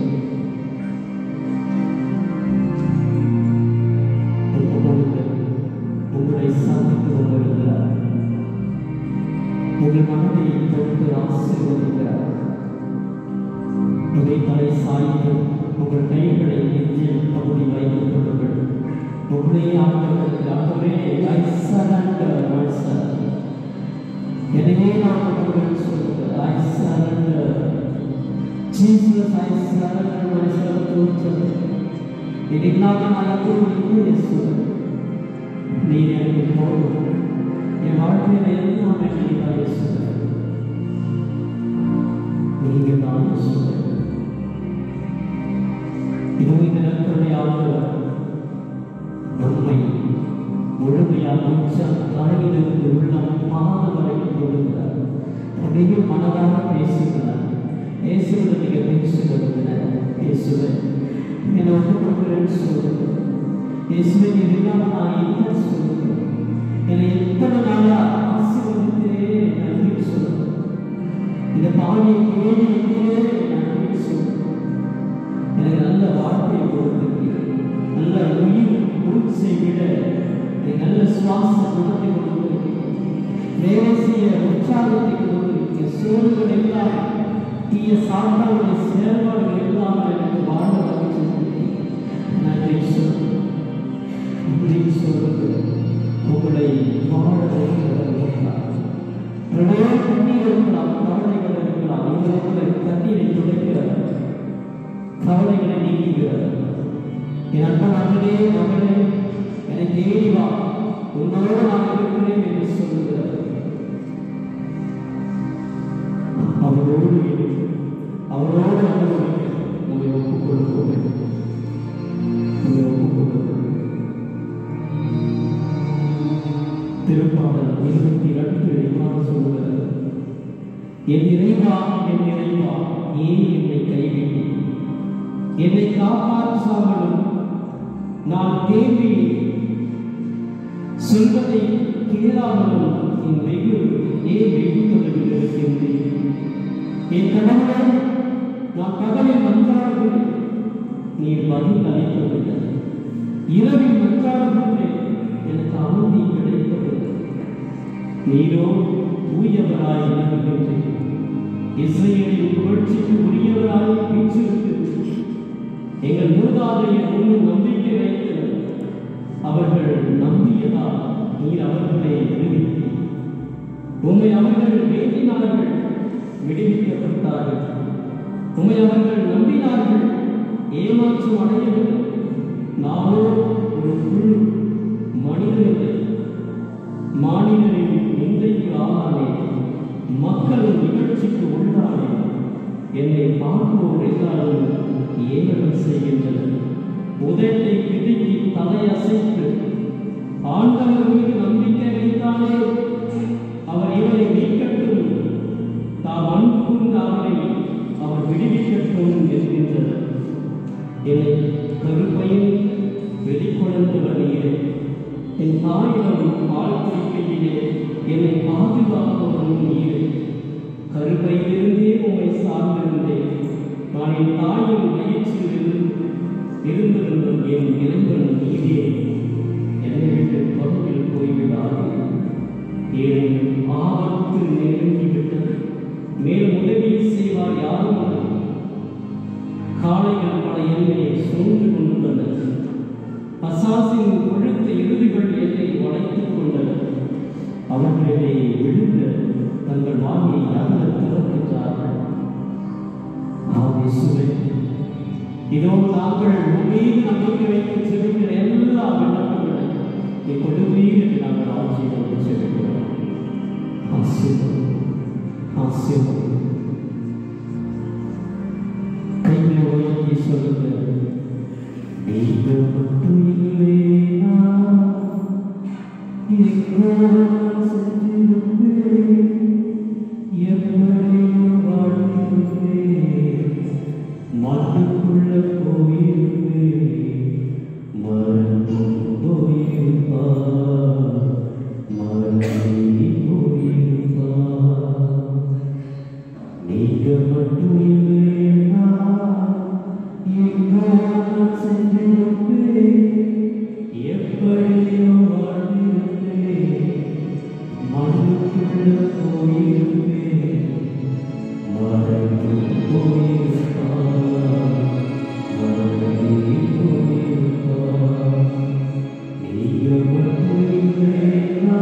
உங்களை சந்தித்து கொண்டிருக்கிறார். உங்கள் மனதை தொட்டு ஆசீர்வதிக்கிறார். உங்களை தலை சாய்த்து உங்கள் கைகளை நெஞ்சில் பகுதி வைத்துக் கொள்ளுங்கள். உங்களையே ஆண்டவரே, I surrender myself. எனவே நான் உங்களுக்கு சொல்லுங்கள், I surrender. Jesus, I surrender myself to you. இதில்லாத மனதிற்கு இயேசுவே, நீ எனக்கு போதும். என் வாழ்க்கையில எல்லாம் நீதான் இயேசுவே, நீங்க தான் இயேசுவே. இதோ இந்த நேரத்திலே ஆண்டவர் நம்மை முழுமையாக தலையிலிருந்து உள்ளம் பாதம் வரைக்கும் கொடுக்கிறார். அப்படியே மனதாக பேசுகிறார். இயேசுவை நீங்க பேசுகிறேன், இயேசுவை என்னை ஒப்புக் கொடுக்கிறேன்னு சொல்லுங்க. இயேசுவை இல்லாம நான் என்ன சொல்லுங்க, என்னை எத்தனை நாளா ஆசீர்வதித்தே நன்றி சொல்லுங்க. இந்த பாவியை தேடி நன்றி சொல்லுங்க. எனக்கு நல்ல வார்த்தையை கொடுத்திருக்கீங்க, நல்ல உயிர் மூச்சை விட நல்ல சுவாச குணத்தை கொடுத்திருக்கீங்க, வேலை செய்ய உற்சாகத்தை கொடுத்திருக்கீங்க. சோறுகள் எல்லாம் தீய சாத்தாவுடைய செயல்பாடுகள் எல்லாம் எனக்கு வாழ வச்சிருக்கீங்க. நன்றி சொல்லுங்க, நன்றி சொல்லுங்க. உங்களை வாழ வைக்கிறவர்களாக பிரளய கண்ணீர் இருக்கலாம், கவலைகள் இருக்கலாம். இவர்களை கண்ணீரை துடைக்கிறார், கவலைகளை நீக்குகிறார். என் அன்பு மகளே, மகளே, என்னை தேடி வா, உன்னோடு நான் இருக்கிறேன் என்று சொல்ல திருப்பாடல் 22 இவ்வாறு சொல்கிறது: என் இறைவா, என் இறைவா, ஏன் என்னை கைவிட்டீர்? என்னை காப்பாற்றாமலும் நான் தேவி சொல்வதை கேளாமலும் என் வெகு ஏன் வெகுத்தொடர்பில் இருக்கின்றேன். என் கடவுளை நான் பகலில் மன்றாடுகிறேன், நீர் பதில் அளிக்கவில்லை. இரவில் மன்றாடுகிறேன், எனக்கு அமைதி கிடைக்கவில்லை. நீரோ தூயவராய் விளங்குகின்றேன். இஸ்ரவேலின் புகழ்ச்சிக்கு உரியவராய் வீற்றிருக்கிறேன். எங்கள் மூதாதையர் முன்னும் நம்பிக்கை வைத்தனர். அவர்கள் நம்பியதால் நீர் அவர்களை விடுவித்தீர். உம்மை அவர்கள் வேண்டினார்கள், விடுவிக்கப்பட்டார்கள். உம்மை அவர்கள் நம்பினார்கள், ஏமாற்றம் அடையவில்லை. நானோ ஒரு குழு மனிதர்களை மாநிலரின் நிந்தைக்கு ஆளானேன், மக்களின் நிகழ்ச்சிக்கு உள்ளானேன். என்னை பார்ப்போர் எல்லாரும் ஏளனம் செய்கின்றனர். உதட்டை பிதுக்கி தலையசைத்து ஆண்டவர் மீது நம்பிக்கை வைத்தானே, அவர் இவரை மீட்கட்டும், தாம் அன்பு கூர்ந்த அவரை அவர் விடுவிக்கட்டும் என்கின்றனர். என்னை கருப்பையில் வெளிக்கொணர்ந்து வழியே, என் தாயிடம் பால் குடிக்கையிலே என்னை பாதுகாப்பவரும் நீரே. கருப்பையிலிருந்தே உம்மை சார்ந்திருந்தேன். நான் என் தாயின் வயிற்றில் இருந்திருந்தும் என் இறைவன் நீரே. என்னை விட்டு பகுதியில் போய்விடாதே, என் ஆபத்து நெருங்கிவிட்டது. மேலும் உதவி செய்வார் யாரும் இல்லை. காளைகள் பல என்னை சூழ்ந்து கொண்டுள்ளனர். அசாசின் கொழுத்த இறுதிகள் என்னை வளைத்துக் கொண்டனர். அவர்களை விழுந்த தங்கள் வாயை அகல திறக்கின்றார்கள். இதோ நாங்கள் மீது நம்பிக்கை வைத்து செலுத்துகிற எல்லா விண்ணப்பங்களை கொடுவீர் என்று நாங்கள் ஆட்சியை செலுத்துகிறோம். கைகளை உயர்த்தி சொல்லுங்க: நீங்கள் மட்டும் இல்லைனா எப்படியும் வாழ்ந்திருப்பேன், மாட்டுக்குள்ள போயிருப்பேன், மறந்து போயிருப்பா, மறந்து போயிருப்பா. நீங்க மட்டும் இல்லைனா எங்கோ சென்றிருப்பேன், எப்படியும் வாழ்ந்திருப்பேன், மண்ணுக்குள்ள போயிருப்பேன், மறந்து போயிருப்பா, மறந்து போயிருப்பா. நீங்க மட்டும் இல்லைனா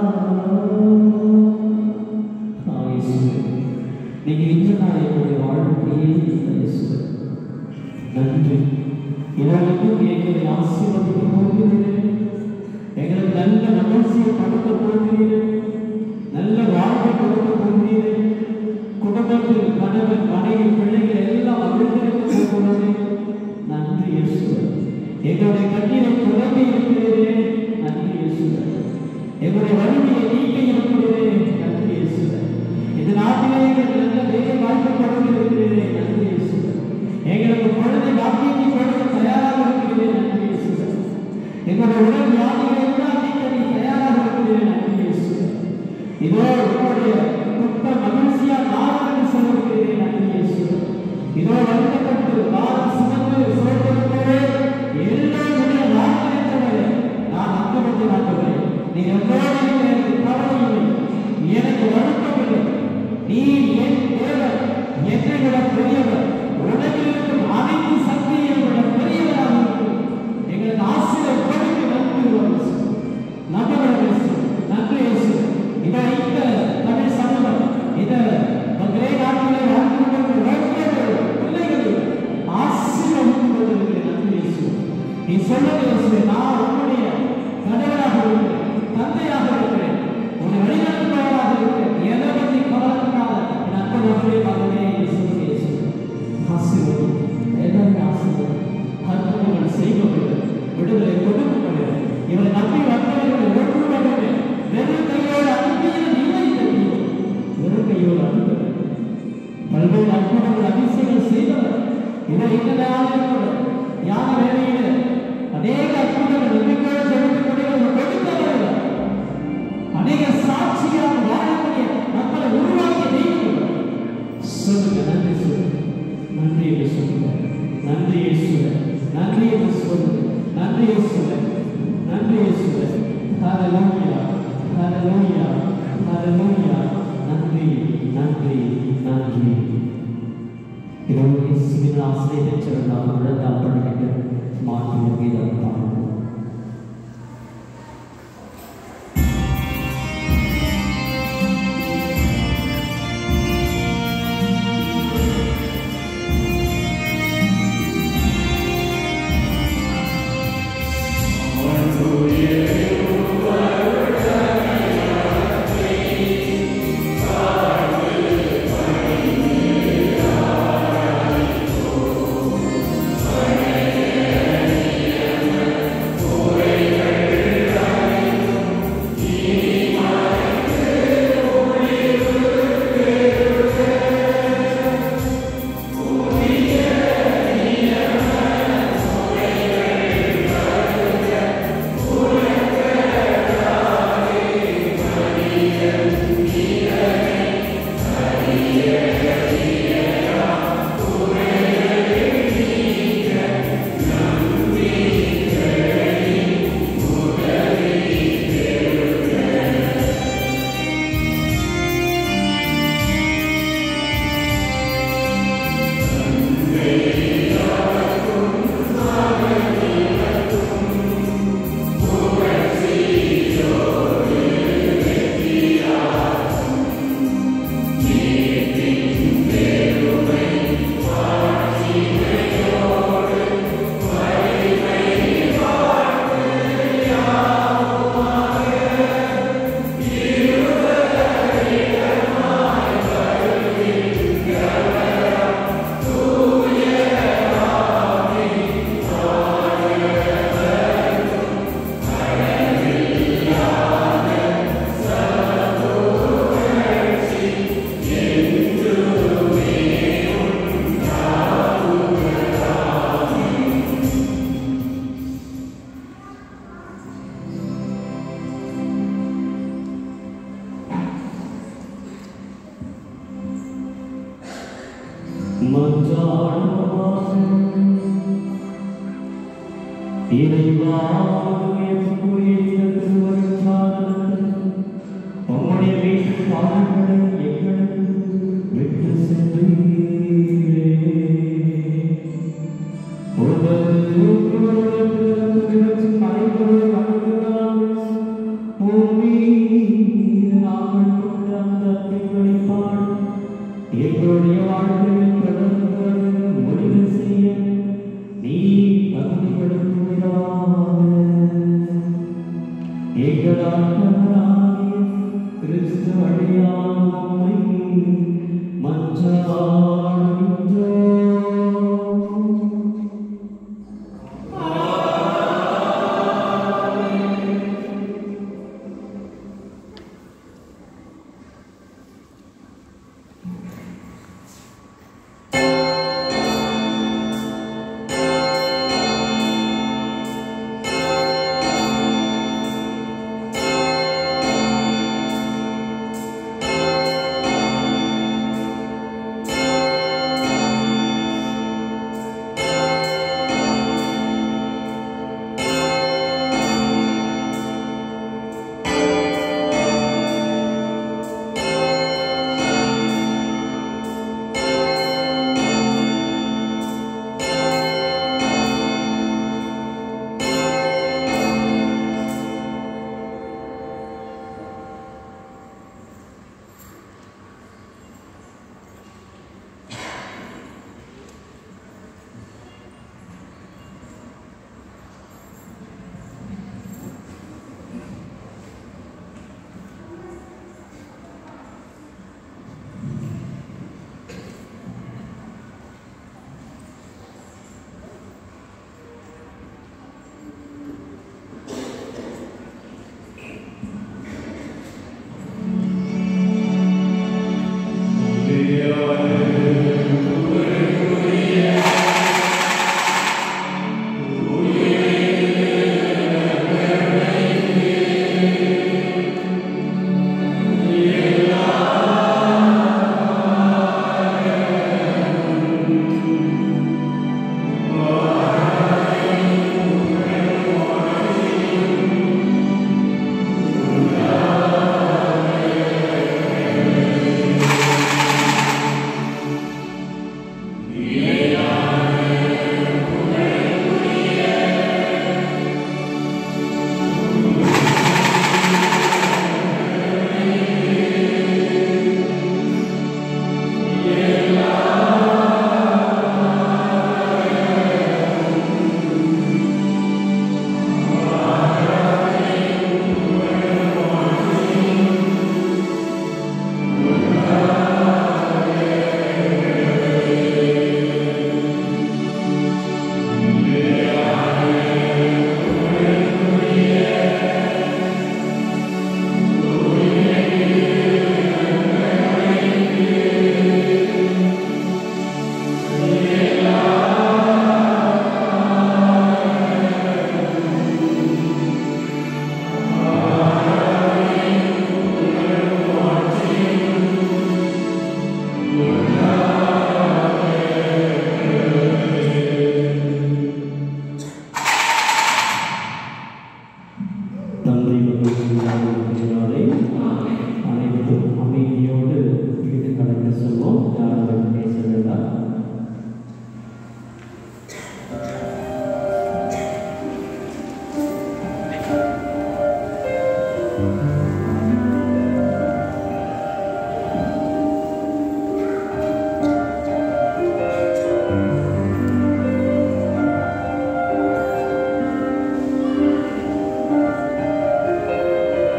நீங்க இல்லைனா என்னுடைய வாழ்க்கையே இல்லை. நன்றி. இவர்களுக்கும் எங்களை ஆசீர்வதிக்க போகிறீர்கள். எங்களுக்கு நல்ல மகிழ்ச்சியை கொடுக்க போகிறீர்கள். நல்ல வாழ்வை கொடுக்க போகிறீர்கள். குடும்பத்தில் கணவன் மனைவி பிள்ளைகள் எல்லாம் மகிழ்ந்திருக்க போகிறது. நன்றி இயேசுவே. எங்களுடைய கண்ணீரை தொடர்ந்து இருக்கிறீர்களே, நன்றி இயேசுவே. எங்களுடைய வறுமையை நீக்க இருக்கிறீர்களே, நன்றி இயேசுவே. இந்த நாட்டிலே எங்களுக்கு நல்ல வேலை வாய்ப்பு கொடுத்து இருக்கிறீர்களே, நன்றி இயேசுவே. எங்களுக்கு குழந்தை வாக்கியத்தை கொடுக்க தயாராக இருக்கிறீர்களே, நன்றி இயேசுவே. எங்களுடைய உடல் வியாதிகளை எல்லாம் நீக்க நீ தயாராக இருக்கிறீர்களே, நன்றி இயேசுவே. இதோ உங்களுடைய துக்க மகிழ்ச்சியா நாளுக்கு சொல்லுகிறீர்களே, நன்றி இயேசுவே. இதோ வருத்தப்பட்டு பாரம் சுமந்து சோர்ந்திருக்கிறே எல்லோருடைய வாழ்க்கையை நான் அங்கப்பட்டு நாட்டுகிறேன். நீ எல்லோரும் எனக்கு கவலை இல்லை, எனக்கு வருத்தமில்லை. நீ என் தேவர், என்னை விட பெரியவர். உலகில் இருக்கும் அனைத்து சக்தியை விட பெரியவராக இருக்கும். எங்களுக்கு ஆசிரியர் கொடுத்து நன்றி நன்றி இயேசு. இதை இந்த தமிழ் சமூகம் இந்த ஒரே நாட்டிலே வாழ்ந்து பிள்ளைகளை ஆசீர்வதிப்பதற்கு நன்றி இயேசு. நீ சொன்னது இயேசு, நான் உன்னுடைய கடவுளாக இருக்கிறேன், தந்தையாக ஹalleluya ஹalleluya ஹalleluya. நன்றி நன்றி நன்றி. இயேசுவின் ஆசை பெற்றவர்களாக விழுந்தாப்படுகின்ற மாற்றிய கீதம் பாடுவோம்.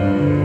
ஆ